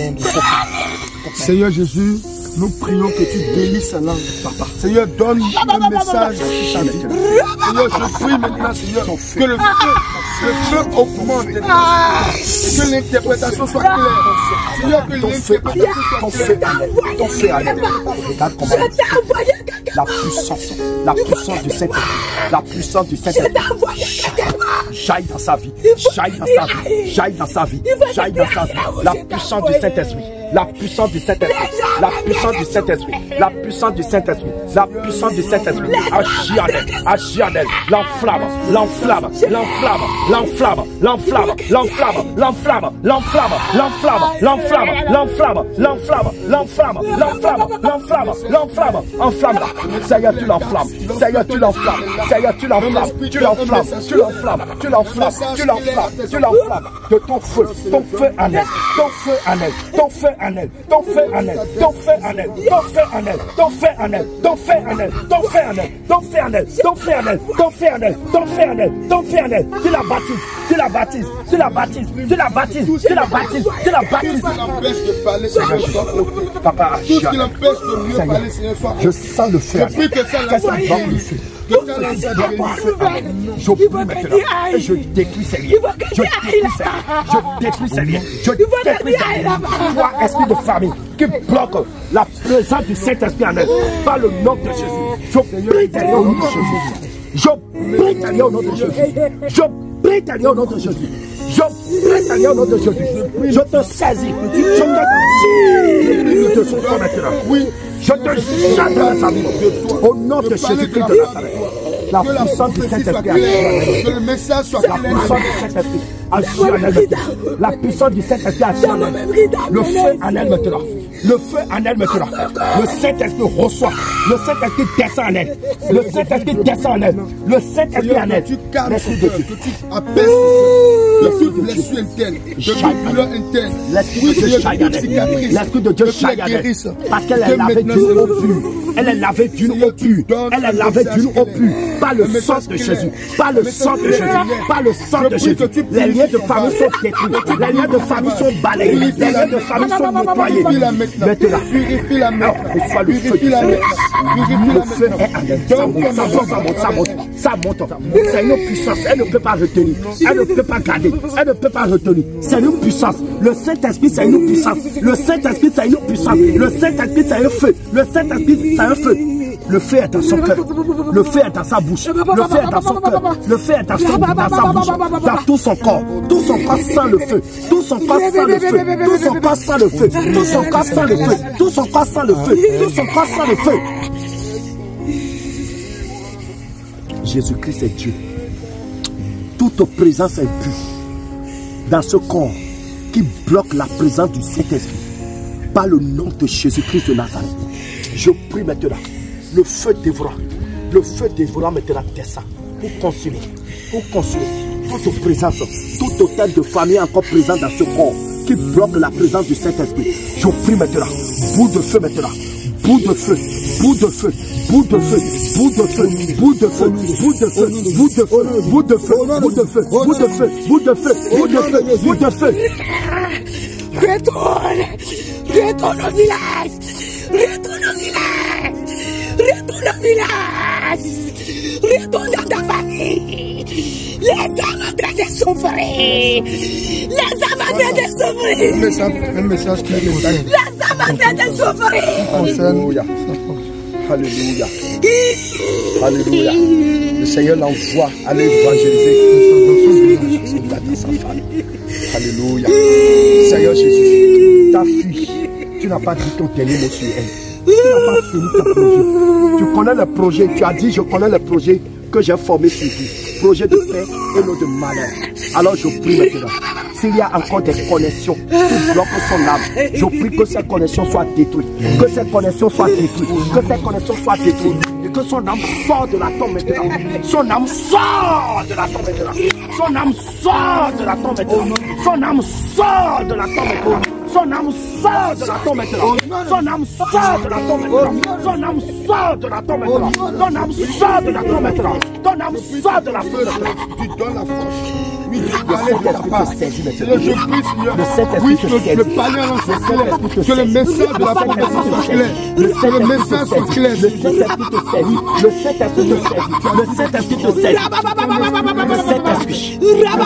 Seigneur Jésus, nous prions que tu bénisses sa langue, papa. Seigneur, donne un message à sa vie. Seigneur, je prie maintenant, Seigneur, que le feu, le feu augmente. Que l'interprétation soit claire. Seigneur, que l'interprétation ton feu à l'aide. Ton feu à l'aide. Regarde comment la puissance, la puissance du Saint-Esprit, la puissance du Saint-Esprit jaillit dans sa vie, jaillit dans sa vie, jaillit dans sa vie, jaillit dans sa vie. La puissance du Saint-Esprit, la puissance du Saint-Esprit, la puissance du Saint-Esprit, la puissance du Saint-Esprit, la puissance du Saint-Esprit, agis en elle, agis en elle, l'enflamme, l'enflamme, l'enflamme, l'enflamme, l'enflamme, l'enflamme, l'enflamme, l'enflamme, l'enflamme, l'enflamme, l'enflamme, l'enflamme, l'enflamme, l'enflamme, l'enflamme, l'enflamme, enflamme-la. Seigneur, tu l'enflammes, Seigneur, tu l'enflammes, Seigneur, tu l'enflammes, tu l'enflammes, tu l'enflammes, tu l'enflammes, tu l'enflammes, tu l'enflammes de ton feu, ton feu en elle, ton feu en elle, ton feu en elle, ton feu en elle, ton feu en elle, ton feu en elle, ton feu en elle, ton feu en elle, ton feu en elle, ton feu en elle, ton feu en elle, ton feu en elle, ton feu en elle, ton feu en elle, tu la baptises, tu la baptises, tu la baptises, tu la baptises, tu la baptises, tu la baptises. Tout ce qui l'empêche de parler, Seigneur, soit ôté. Papa, Tout ce qui l'empêche de mieux parler, Seigneur, soit ôté. je sens le feu. Je prie que ça Qu'est-ce l'envoie qui va le feu? que ça l'envoie Je prie maintenant et je détruis ces liens. Je détruis ces liens. Je détruis ces liens. Je détruis ces liens. Toi, esprit de famille qui bloque la présence du Saint-Esprit en elle, par le nom de Jésus. Je prie tes liens au nom de Jésus. Je prie tes liens au nom de Jésus. Je prie tes liens au nom de Jésus. Je prie tes liens au nom de Jésus. Je te saisis. Je te tire de son corps maintenant. Oui. Je te jette de la famille. Au nom de Jésus-Christ de Nazareth. La puissance du Saint-Esprit agit. Que le message soit La puissance du Saint-Esprit agit en elle maintenant. La puissance du Saint-Esprit agit en elle. Le feu en elle maintenant. Le feu en elle maintenant. Le Saint-Esprit reçoit. Le Saint-Esprit descend en elle. Le Saint-Esprit descend en elle. Le Saint-Esprit en elle. tu calmes L'Esprit ton de cœur, Dieu. que tu apaises ton cœur, toute blessure interne, toute douleur interne. L'Esprit de Dieu jaillit en elle. L'Esprit de Dieu jaillit en elle. Parce qu'elle est lavée d'une eau pure. Elle est lavée d'une eau pure. Elle est lavée d'une eau pure. Par le sang de Jésus. Par le sang de Jésus. Par le sang de Jésus. Les liens de famille sont détruits. Les liens de famille sont balayés. Les liens de famille sont nettoyés. Maintenant. Purifie la main. Reçois le feu du Saint-Esprit. Le feu est en elle. Ça monte, ça monte, ça monte, ça monte. Ça monte. C'est une puissance. Elle ne peut pas retenir. Elle ne peut pas garder. Elle ne peut pas retenir. C'est une puissance. Le Saint-Esprit, c'est une puissance. Le Saint-Esprit, c'est une puissance. Le Saint-Esprit, c'est un feu. Le Saint-Esprit, c'est un feu. Le feu est dans son cœur. Le feu est dans sa bouche. Le feu est dans son cœur. Le feu est dans, son, dans sa bouche. Dans tout son corps. Tout son corps sent le feu. Tout son corps sent le feu. Tout son corps sent le feu. Tout son corps sent le feu. Tout son corps sent le feu. Tout son corps sent le feu. Jésus-Christ est Dieu. Toute présence impure dans ce corps qui bloque la présence du Saint-Esprit, par le nom de Jésus-Christ de Nazareth, je prie maintenant, le feu dévorant, le feu dévorant maintenant descend pour consumer, pour consumer toute présence, tout hôtel de famille encore présent dans ce corps qui bloque la présence du Saint-Esprit. Je prie maintenant, bout de feu maintenant, bout de feu, bout de feu, bout de feu, bout de feu, bout de feu, bout de feu, bout de feu, bout de feu, bout de feu, bout de feu, bout de feu, bout de feu, bout de feu. Retourne, retourne au village, retourne au village, retourne au village, retourne dans ta famille. Les âmes en train de souffrir, les âmes en train de souffrir, Un message, un message qui est message. les âmes en train de souffrir. Alléluia. Alléluia. Alléluia. Le Seigneur l'envoie à évangéliser dans sa famille. Alléluia. Seigneur Jésus, ta fille, tu n'as pas dit ton dernier mot sur elle. Tu n'as pas fini ton projet. Tu connais le projet. Tu as dit, je connais le projet que j'ai formé sur lui. Projet de paix et non de malheur. Alors je prie maintenant. S'il y a encore des connexions qui bloquent son âme, je prie que ces connexions soient détruites. Que ces connexions soient détruites. Que ces connexions soient détruites. Et que son âme sort de la tombe maintenant. Son âme sort de la tombe maintenant. Son âme sort de la tombe maintenant. Son âme sort de la tombe maintenant. Son âme sort de la tombe maintenant. Son âme sort de la tombe maintenant. Son âme sort de la tombe maintenant. Ton âme sort de la tombe maintenant. Ton âme sort de la tombe maintenant. Tu donnes la force. Oui, tu peux aller de ta part. Seigneur, je prie, Seigneur. Le Oui, que le palais en soit clair. Que le message de la prophétie soit clair. Que le message soit clair. Le Saint-Esprit te saisit. Le Saint-Esprit te saisit. Le Saint-Esprit te saisit. Le Saint-Esprit.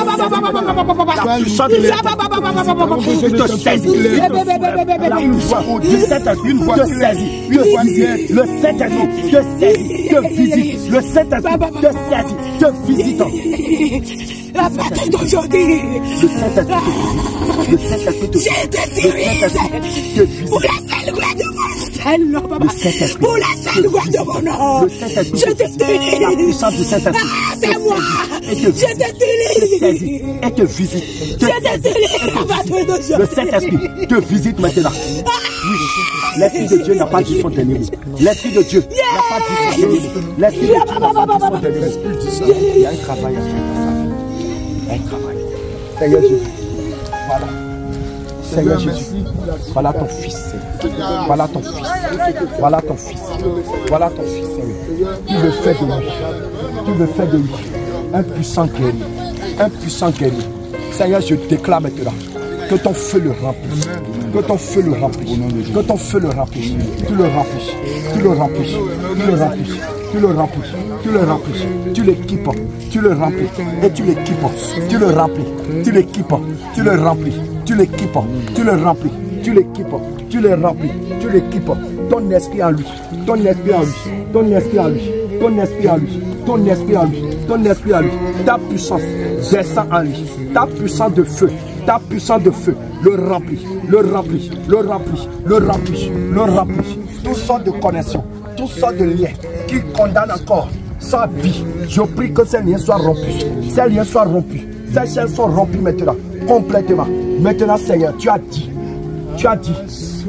La puissance de l'Esprit te saisit. Une voix du Saint-Esprit te saisit. Le Saint-Esprit te saisit. Te visite. Le Saint-Esprit te saisit. Te visite. La bataille d'aujourd'hui, le Saint-Esprit te visite. Le Saint-Esprit te visite. j'ai décidé pour la seule gloire de mon nom, papa. Pour la seule gloire de mon nom. Le Saint-Esprit Je te délivre. La puissance du Saint-Esprit. Ah, c'est moi. Et te Je te délivre. Et te visite. Je te délivre la bataille d'aujourd'hui. Le Saint-Esprit te visite maintenant. Oui. L'Esprit de Dieu n'a pas dit son dernier mot. L'Esprit de Dieu n'a pas dit son dernier mot. L'Esprit de Dieu n'a pas dit son dernier mot. Il y a un travail à faire dans sa vie. Un travail. Seigneur Jésus, voilà. Seigneur Jésus, voilà ton fils, Seigneur. Voilà ton fils. Voilà ton fils. Voilà ton fils, Seigneur. Tu veux faire de lui. Tu veux faire de lui un puissant guerrier. Un puissant guerrier. Seigneur, je déclare maintenant que ton feu le remplisse. Que ton feu le remplisse. Que ton feu le remplisse. Tu le remplis. Tu le remplis. Tu le remplis. Tu le remplis. Tu le remplis. Tu l'équipes. Tu le remplis. Et tu l'équipes. Tu le remplis. Tu l'équipes. Tu le remplis. Tu l'équipes. Tu le remplis. Tu l'équipes. Tu le remplis. Tu l'équipes. Ton esprit en lui. Ton esprit en lui. Ton esprit en lui. Ton esprit en lui. Ton esprit en lui. Ton esprit en lui. Ta puissance descend en lui. Ta puissance de feu. Ta puissance de feu. Le remplit. Le remplit. Le remplit. Le remplit. Le remplit. Toutes sortes de connexions. Toutes sortes de liens qui condamnent encore sa vie. Je prie que ces liens soient rompus. Ces liens soient rompus. Ces chaînes sont rompues maintenant. Complètement. Maintenant, Seigneur, tu as dit. Tu as dit.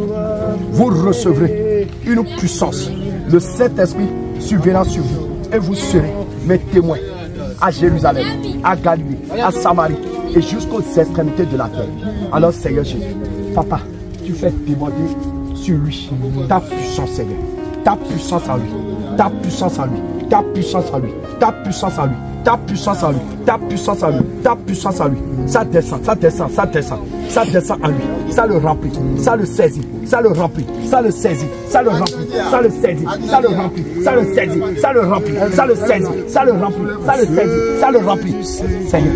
Vous recevrez une puissance. Le Saint-Esprit surviendra sur vous. Et vous serez mes témoins à Jérusalem, à Galilée, à Samarie et jusqu'aux extrémités de la terre. Alors Seigneur Jésus, Papa, tu fais déborder sur lui ta puissance, Seigneur. Ta puissance en lui. Ta puissance en lui. Ta puissance en lui. Ta puissance en lui. Ta puissance en lui. Ta puissance en lui. Ta puissance en lui. Ça descend, ça descend, ça descend. Ça descend en lui. Ça le remplit. Ça le saisit. Ça le remplit. Ça le saisit. Ça le remplit. Ça le saisit. Ça le remplit. Ça le saisit. Ça le remplit. Ça le saisit. Ça le remplit. Ça le saisit. Ça le remplit. Seigneur,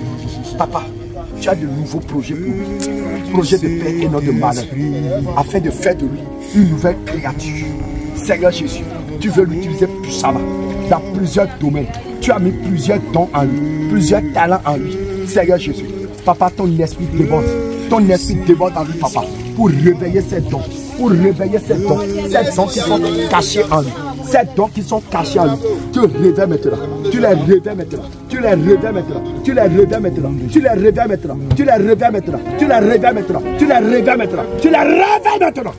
Papa, tu as de nouveaux projets pour lui. Projets de paix et non de malheur. Afin de faire de lui une nouvelle créature. Seigneur Jésus, tu veux l'utiliser puissamment dans plusieurs domaines. Tu as mis plusieurs dons en lui, plusieurs talents en lui. Seigneur Jésus, Papa, ton esprit déborde. Ton esprit déborde en lui, Papa, pour réveiller ces dons. Pour réveiller ces dons. Ces dons qui sont cachés en lui. Ces dons qui sont cachés en lui. Tu les réveilles maintenant. Tu les réveilles maintenant. Tu les réveilles maintenant. Tu les réveilles maintenant. Tu les réveilles maintenant. Tu les réveilles maintenant. Tu les réveilles maintenant. Tu les réveilles maintenant. Tu les réveilles maintenant.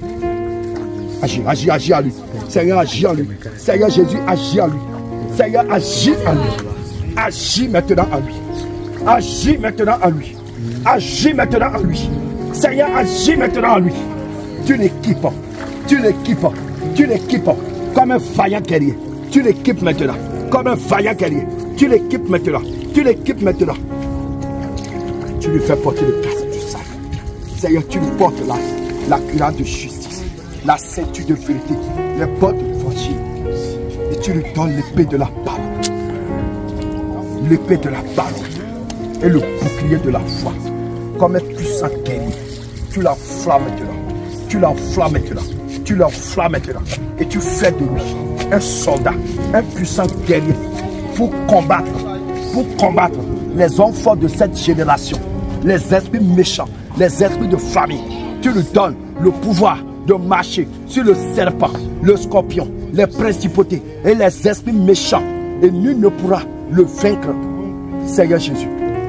Agis, agis, agis en lui. Seigneur, agis en lui. Seigneur Jésus, agis en lui. Seigneur, agis en lui. Agis maintenant en lui. Agis maintenant en lui. Agis maintenant en lui. Seigneur, agis maintenant en lui. Tu l'équipes. Tu l'équipes. Tu l'équipes comme un vaillant guerrier. Tu l'équipes maintenant comme un vaillant guerrier. Tu l'équipes maintenant. Tu l'équipes maintenant. Tu lui fais porter le casque du sac. Seigneur, tu lui portes la, la cuirasse de justice, la ceinture de vérité, les bottes de l'évangile. Et tu lui donnes l'épée de la parole. L'épée de la parole. Et le bouclier de la foi. Comme un puissant guerrier. Tu l'enflammes maintenant. Tu l'enflammes maintenant. Tu l'enflammes maintenant. Et tu fais de lui un soldat, un puissant guerrier. Pour combattre. Pour combattre les hommes forts de cette génération. Les esprits méchants. Les esprits de famille. Tu lui donnes le pouvoir de marcher sur le serpent, le scorpion, les principautés et les esprits méchants. Et nul ne pourra le vaincre. Seigneur Jésus,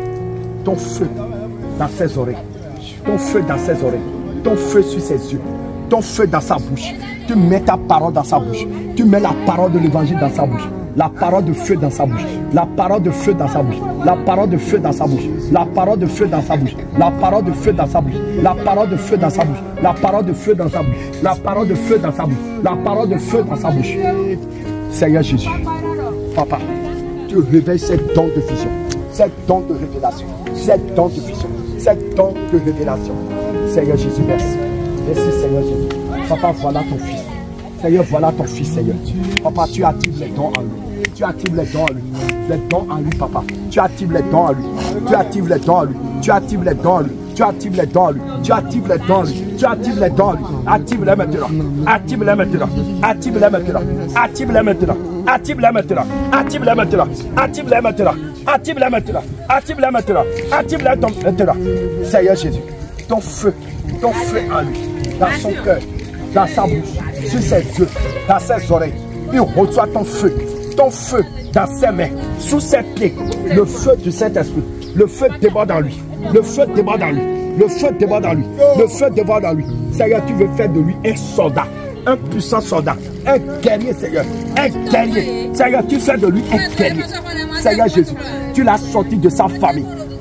ton feu dans ses oreilles, ton feu dans ses oreilles, ton feu sur ses yeux, ton feu dans sa bouche. Tu mets ta parole dans sa bouche. Tu mets la parole de l'évangile dans sa bouche. La parole de feu dans sa bouche. La parole de feu dans sa bouche. La parole de feu dans sa bouche. La parole de feu dans sa bouche. La parole de feu dans sa bouche. La parole de feu dans sa bouche. La parole de feu dans sa bouche. La parole de feu dans sa bouche. La parole de feu dans sa bouche. Seigneur Jésus, Papa, tu réveilles ces dons de vision, ces dons de révélation, ces dons de vision, ces dons de révélation. Seigneur Jésus, merci. Merci Seigneur Jésus. Papa, voilà ton fils. Seigneur, voilà ton fils, Seigneur. Papa, tu actives les dons en lui. Tu actives les dons en lui. Les dons en lui, Papa. Tu actives les dons en lui. Tu actives les dons en lui. Tu actives les dons en lui. Tu actives les dons en lui. Tu actives les dons en lui. Tu actives les dons en lui. Active-les maintenant. Active-les maintenant. Active-les maintenant. Active-les maintenant. Active-les maintenant. Active-les maintenant. Active-les maintenant. Active-les maintenant. Active-les maintenant. Active-les maintenant. Seigneur Jésus, ton feu, ton feu en lui, dans son cœur, dans sa bouche, sur ses yeux, dans ses oreilles. Il reçoit ton feu, ton feu dans ses mains, sous ses pieds. Le feu du Saint-Esprit. Le feu déborde en lui. Le feu déborde en lui. Le feu déborde en lui. Le feu déborde en lui. Seigneur, tu veux faire de lui un soldat, un puissant soldat, un guerrier, Seigneur. Un guerrier. Seigneur, tu fais de lui un guerrier. Seigneur Jésus, tu l'as sorti de sa famille.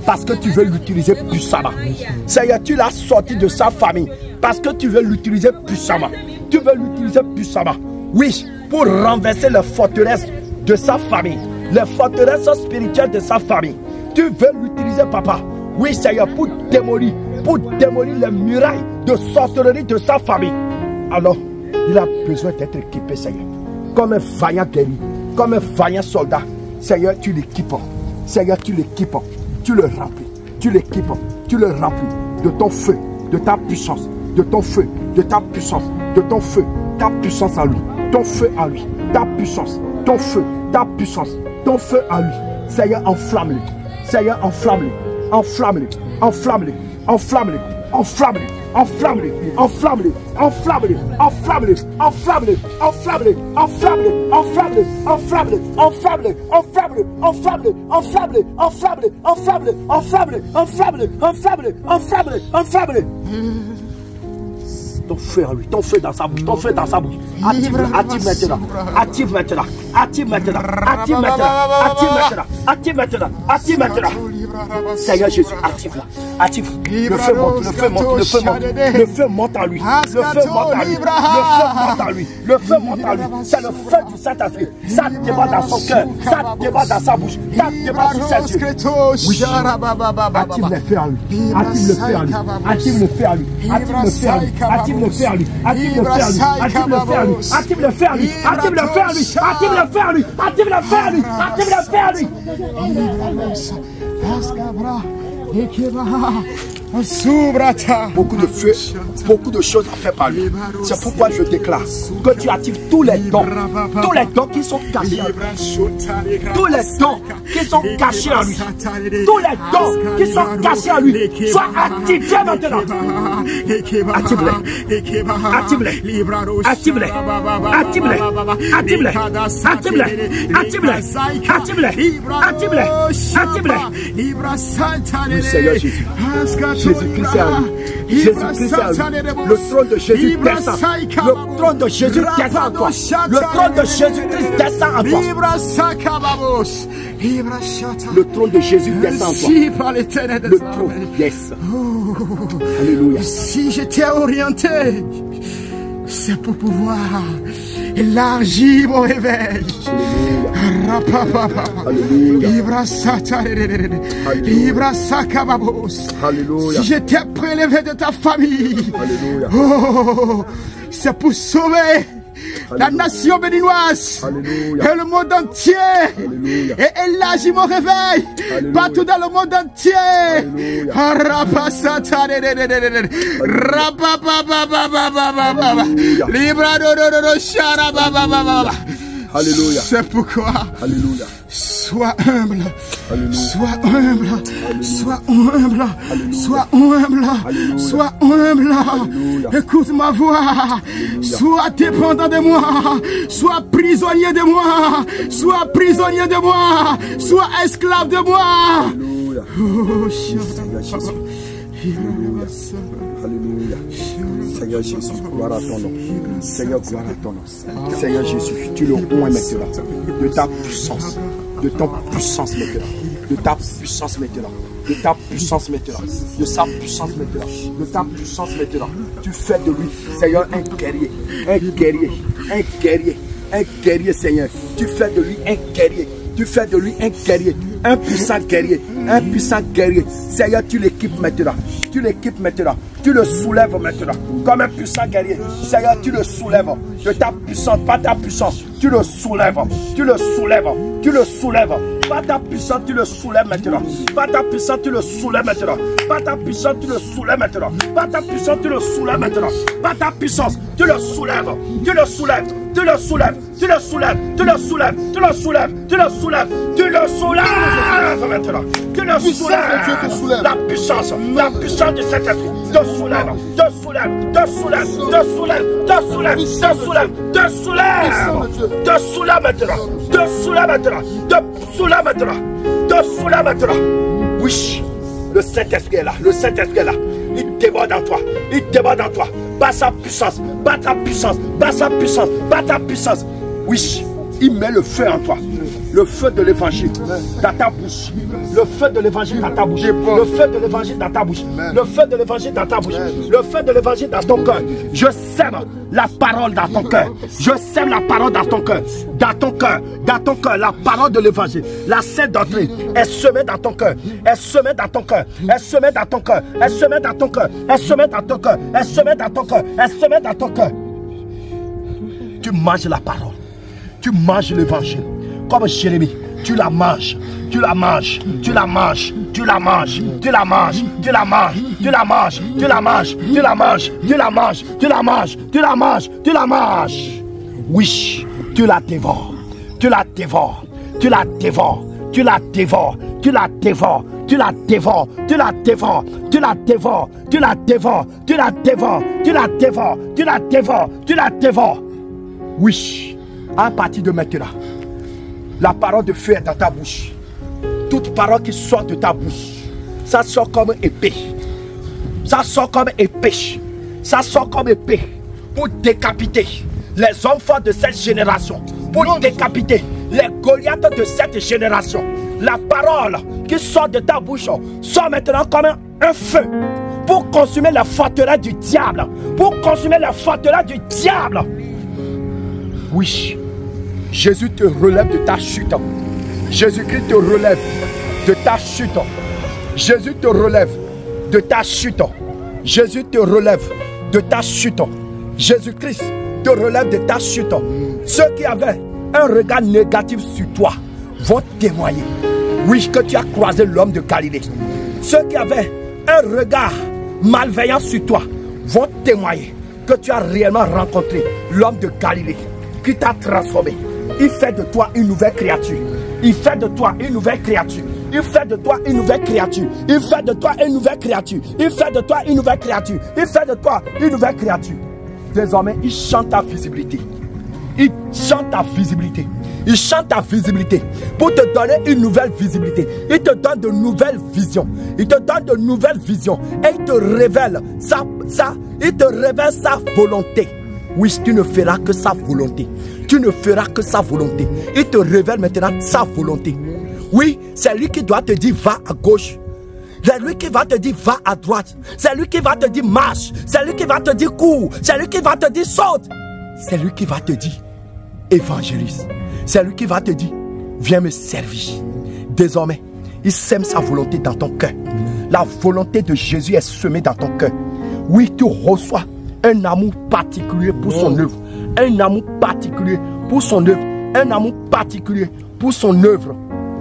parce que tu veux l'utiliser puissamment. Seigneur, tu l'as sorti de sa famille parce que tu veux l'utiliser puissamment. Tu veux l'utiliser puissamment. Oui, pour renverser les forteresses de sa famille, les forteresses spirituelles de sa famille. Tu veux l'utiliser, papa. Oui, Seigneur, pour démolir, pour démolir les murailles de sorcellerie de sa famille. Alors, il a besoin d'être équipé, Seigneur. Comme un vaillant guerrier, comme un vaillant soldat. Seigneur, tu l'équipes. Seigneur, tu l'équipes. Tu le remplis. Tu l'équipes. Tu le remplis de ton feu, de ta puissance, de ton feu, de ta puissance, de ton feu, ta puissance à lui. Ton feu à lui. Ta puissance, ton feu, ta puissance, ton feu à lui. Seigneur, enflamme-le. Seigneur, enflamme-le. Enflamme-le. Enflamme-le. Enflamme-le. Enflamme-le. Enflamme-le, enflamme-le, enflamme-le, enflamme-le, enflamme-le, enflamme-le, enflamme-le, enflamme-le, enflamme-le, enflamme-le, enflamme-le, enflamme-le, enflamme-le, enflamme-le, enflamme-le, enflamme-le, enflamme-le, enflamme-le, enflamme-le, enflamme-le. Ton feu en lui, ton feu dans sa bouche, ton feu dans sa bouche. Active, active maintenant, active maintenant, active maintenant, active maintenant, active maintenant, active maintenant, active maintenant. Seigneur Jésus, active-la, active. Le feu monte, le feu monte, le feu monte, le feu monte en lui, le feu monte en lui, le feu monte en lui, le feu monte en lui. C'est le feu du Saint-Esprit. Ça débat dans son cœur, ça débat dans sa bouche, ça débat sur ses yeux. Oui, active le feu en lui, active le feu en lui, active le feu en lui, active le feu en lui, active le feu en lui, active le feu en lui, active le feu en lui, active le feu en lui, active le feu en lui, active le feu en lui, active le feu en lui, active le feu en lui. Beaucoup de feu, beaucoup de choses à faire par lui. C'est pourquoi je déclare que tu actives tous les dons, tous les dons qui sont cachés en lui, tous les dons qui sont cachés en lui, tous les dons qui sont cachés en lui, soient activés maintenant. Active-les, active-les, active-les, active-les, active-les, active-les, active-les, active-les, active-les, active-les. Oui, Seigneur Jésus. Jésus-Christ est à lui. Jésus-Christ est à lui. Le trône de Jésus descend. Le trône de Jésus descend en toi. Le trône de Jésus-Christ descend en toi. Le trône de Jésus descend en toi. Le trône, yes. Alléluia. Si j'étais orienté, c'est pour pouvoir élargir mon réveil. Si j'étais prélevé de ta famille, oh, c'est pour sauver la nation béninoise et le monde entier. Alléluia. Et élargir mon réveil. Alléluia. Partout dans le monde entier. Alléluia. C'est pourquoi. Alléluia. Sois humble. Alléluia. Sois humble. Alléluia. Sois humble. Alléluia. Sois humble. Alléluia. Sois humble. Alléluia. Écoute ma voix. Alléluia. Sois dépendant de moi. Sois prisonnier de moi. Sois prisonnier de moi. Sois esclave de moi. Alléluia. Oh, Seigneur Jésus. Alléluia. Alléluia. Seigneur Jésus, gloire à ton nom. Seigneur, gloire à ton nom. Seigneur Jésus, tu le oins maintenant. De ta puissance. De ta puissance maintenant. De ta puissance maintenant. De ta puissance maintenant. De sa puissance maintenant. De ta puissance maintenant. Tu fais de lui, Seigneur, un guerrier. Un guerrier. Un guerrier. Un guerrier, Seigneur. Tu fais de lui un guerrier. Tu fais de lui un guerrier. Un puissant guerrier. Un puissant guerrier. Seigneur, tu l'équipes maintenant. Tu l'équipes maintenant. Tu le soulèves maintenant. Comme un puissant guerrier. Seigneur, tu le soulèves. De ta puissance, pas ta puissance. Tu le soulèves. Tu le soulèves. Tu le soulèves. Pas ta puissance, tu le soulèves maintenant. Pas ta puissance, tu le soulèves maintenant. Pas ta puissance, tu le soulèves maintenant. Pas ta puissance, tu le soulèves maintenant. Pas ta puissance, tu le soulèves. Tu le soulèves. Tu le soulèves. Tu le soulèves. Tu le soulèves. Tu le soulèves. Tu le soulèves. Tu le soulèves maintenant. Tu le soulèves. La puissance. La puissance de cet esprit. Te soulève. Te soulève. Te soulève. Te soulève. Te soulève. Te soulève. Te soulève. Te soulève maintenant. Te soulève maintenant. Te soulève maintenant. Te soulève maintenant. Oui. Le Saint-Esprit est là. Le Saint-Esprit est là. Il déborde en toi. Il déborde en toi. Pas sa puissance. Pas ta puissance. Pas sa puissance. Pas ta puissance. Oui. Il met le feu en toi. Le feu de l'évangile dans ta bouche. Le feu de l'évangile dans ta bouche. Le feu de l'évangile dans ta bouche. Le feu de l'évangile dans ta bouche. Le feu de l'évangile dans ton cœur. Je sème la parole dans ton cœur. Je sème la parole dans ton cœur. Dans ton cœur. Dans ton cœur. La parole de l'évangile. La sainte doctrine est semée dans ton cœur. Elle semée dans ton cœur. Elle semée dans ton cœur. Elle semée dans ton cœur. Elle semée dans ton cœur. Elle semée dans ton cœur. Elle semée dans ton cœur. Tu manges la parole. Tu manges l'évangile. Comme Jérémie, tu la manges. Tu la manges. Tu la manges. Tu la manges. Tu la manges. Tu la manges. Tu la manges. Tu la manges. Tu la manges. Tu la manges. Tu la manges. Tu la manges. Tu la manges. Oui, tu la dévores. Tu la dévores. Tu la dévores. Tu la dévores. Tu la dévores. Tu la dévores. Tu la dévores. Tu la dévores. Tu la dévores. Tu la dévores. Tu la dévores. Tu la dévores. Tu la dévores. Oui, à partir de maintenant, la parole de feu est dans ta bouche. Toute parole qui sort de ta bouche, ça sort comme épée. Ça sort comme épée. Ça sort comme épée pour décapiter les hommes forts de cette génération. Pour décapiter les Goliaths de cette génération. La parole qui sort de ta bouche sort maintenant comme un feu pour consumer la forteresse du diable. Pour consumer la forteresse du diable. Oui, Jésus te relève de ta chute. Jésus-Christ te relève de ta chute. Jésus te relève de ta chute. Jésus te relève de ta chute. Jésus-Christ te relève de ta chute. Ceux qui avaient un regard négatif sur toi vont témoigner. Oui, que tu as croisé l'homme de Galilée. Ceux qui avaient un regard malveillant sur toi vont témoigner que tu as réellement rencontré l'homme de Galilée qui t'a transformé. Il fait de toi une nouvelle créature. Il fait de toi une nouvelle créature. Il fait de toi une nouvelle créature. Il fait de toi une nouvelle créature. Il fait de toi une nouvelle créature. Il fait de toi une nouvelle créature. Désormais, il chante ta visibilité. Il chante ta visibilité. Il chante ta visibilité pour te donner une nouvelle visibilité. Il te donne de nouvelles visions. Il te donne de nouvelles visions. Et il te révèle sa, sa, il te révèle sa volonté. Oui, tu ne feras que sa volonté. Tu ne feras que sa volonté. Il te révèle maintenant sa volonté. Oui, c'est lui qui doit te dire va à gauche. C'est lui qui va te dire va à droite. C'est lui qui va te dire marche. C'est lui qui va te dire cours. C'est lui qui va te dire saute. C'est lui qui va te dire évangélise. C'est lui qui va te dire viens me servir. Désormais, il sème sa volonté dans ton cœur. La volonté de Jésus est semée dans ton cœur. Oui, tu reçois un amour particulier pour son œuvre. Un amour particulier pour son œuvre. Un amour particulier pour son œuvre.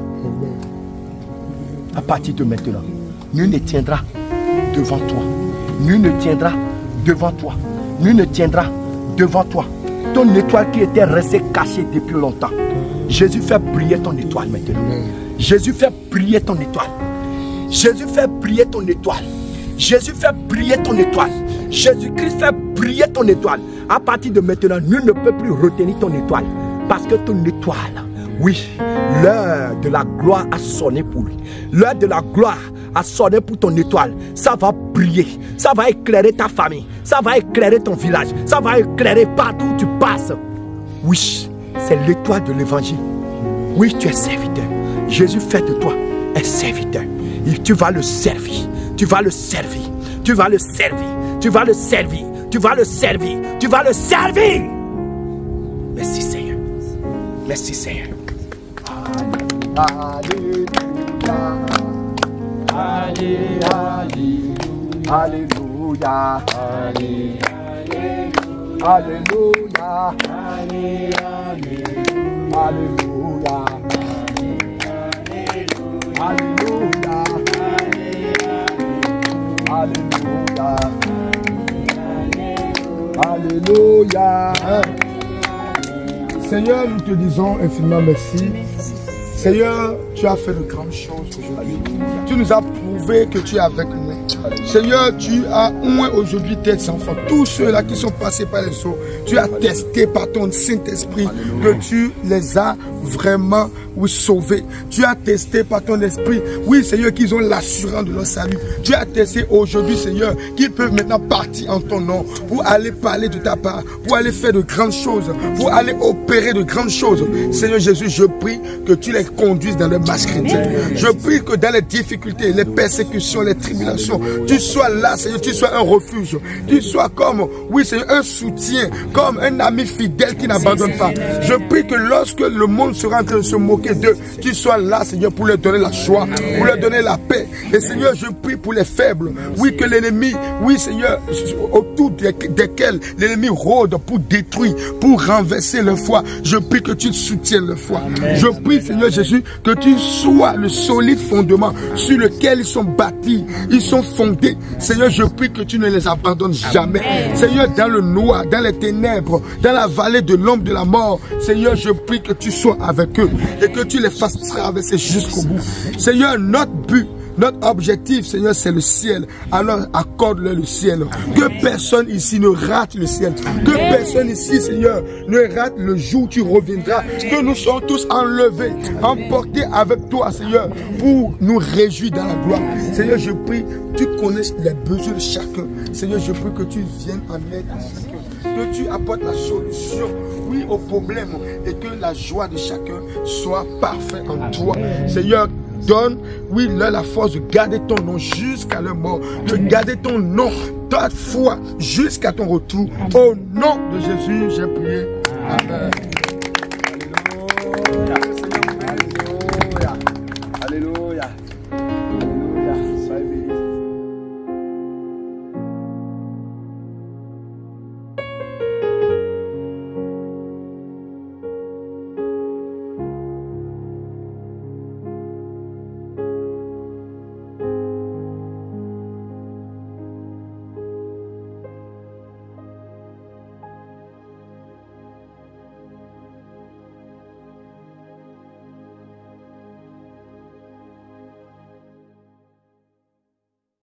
À partir de maintenant, nul ne tiendra devant toi. Nul ne tiendra devant toi. Nul ne tiendra devant toi. Ton étoile qui était restée cachée depuis longtemps. Jésus fait briller ton étoile maintenant. Jésus fait briller ton étoile. Jésus fait briller ton étoile. Jésus fait briller ton étoile. Jésus-Christ fait briller ton étoile. À partir de maintenant, nul ne peut plus retenir ton étoile. Parce que ton étoile, oui, l'heure de la gloire a sonné pour lui. L'heure de la gloire a sonné pour ton étoile. Ça va briller. Ça va éclairer ta famille. Ça va éclairer ton village. Ça va éclairer partout où tu passes. Oui, c'est l'étoile de l'évangile. Oui, tu es serviteur. Jésus fait de toi un serviteur. Et tu vas le servir. Tu vas le servir. Tu vas le servir. Tu vas le servir. Tu vas le servir. Tu vas le servir. Merci Seigneur. Merci Seigneur. Alléluia. Alléluia. Alléluia. Alléluia. Alléluia. Alléluia. Alléluia. Alléluia. Seigneur, nous te disons infiniment merci. Seigneur, tu as fait de grandes choses aujourd'hui. Tu nous as prouvé que tu es avec nous. Seigneur, tu as oint aujourd'hui tes enfants, tous ceux-là qui sont passés par les eaux. Tu as testé par ton Saint-Esprit que tu les as vraiment oui, sauvés. Tu as testé par ton esprit, oui Seigneur, qu'ils ont l'assurance de leur salut. Tu as testé aujourd'hui, Seigneur, qu'ils peuvent maintenant partir en ton nom pour aller parler de ta part, pour aller faire de grandes choses, pour aller opérer de grandes choses. Seigneur Jésus, je prie que tu les conduises dans le marche chrétienne. Je prie que dans les difficultés, les persécutions, les tribulations, tu sois là, Seigneur, tu sois un refuge. Tu sois comme, oui Seigneur, un soutien, comme un ami fidèle qui n'abandonne pas. Je prie que lorsque le monde sera en train de se moquer d'eux, tu sois là, Seigneur, pour leur donner la joie, pour leur donner la paix. Et Seigneur, je prie pour les faibles. Oui, que l'ennemi, oui Seigneur, autour desquels l'ennemi rôde pour détruire, pour renverser leur foi. Je prie que tu soutiennes leur foi. Je prie, Seigneur Jésus, que tu sois le solide fondement sur lequel ils sont bâtis, ils sont fondés. Seigneur, je prie que tu ne les abandonnes jamais. Seigneur, dans le noir, dans les ténèbres, dans la vallée de l'ombre de la mort, Seigneur, je prie que tu sois avec eux et que tu les fasses traverser jusqu'au bout. Seigneur, notre but, notre objectif, Seigneur, c'est le ciel. Alors, accorde-leur le ciel. Que personne ici ne rate le ciel. Que personne ici, Seigneur, ne rate le jour où tu reviendras. Que nous soyons tous enlevés, emportés avec toi, Seigneur, pour nous réjouir dans la gloire. Seigneur, je prie, tu connais les besoins de chacun. Seigneur, je prie que tu viennes en aide à chacun. Que tu apportes la solution, oui, aux problèmes. Et que la joie de chacun soit parfaite en toi. Seigneur, donne, oui, leur la force de garder ton nom jusqu'à leur mort, de garder ton nom, ta foi jusqu'à ton retour. Au nom de Jésus, j'ai prié. Amen. Alléluia.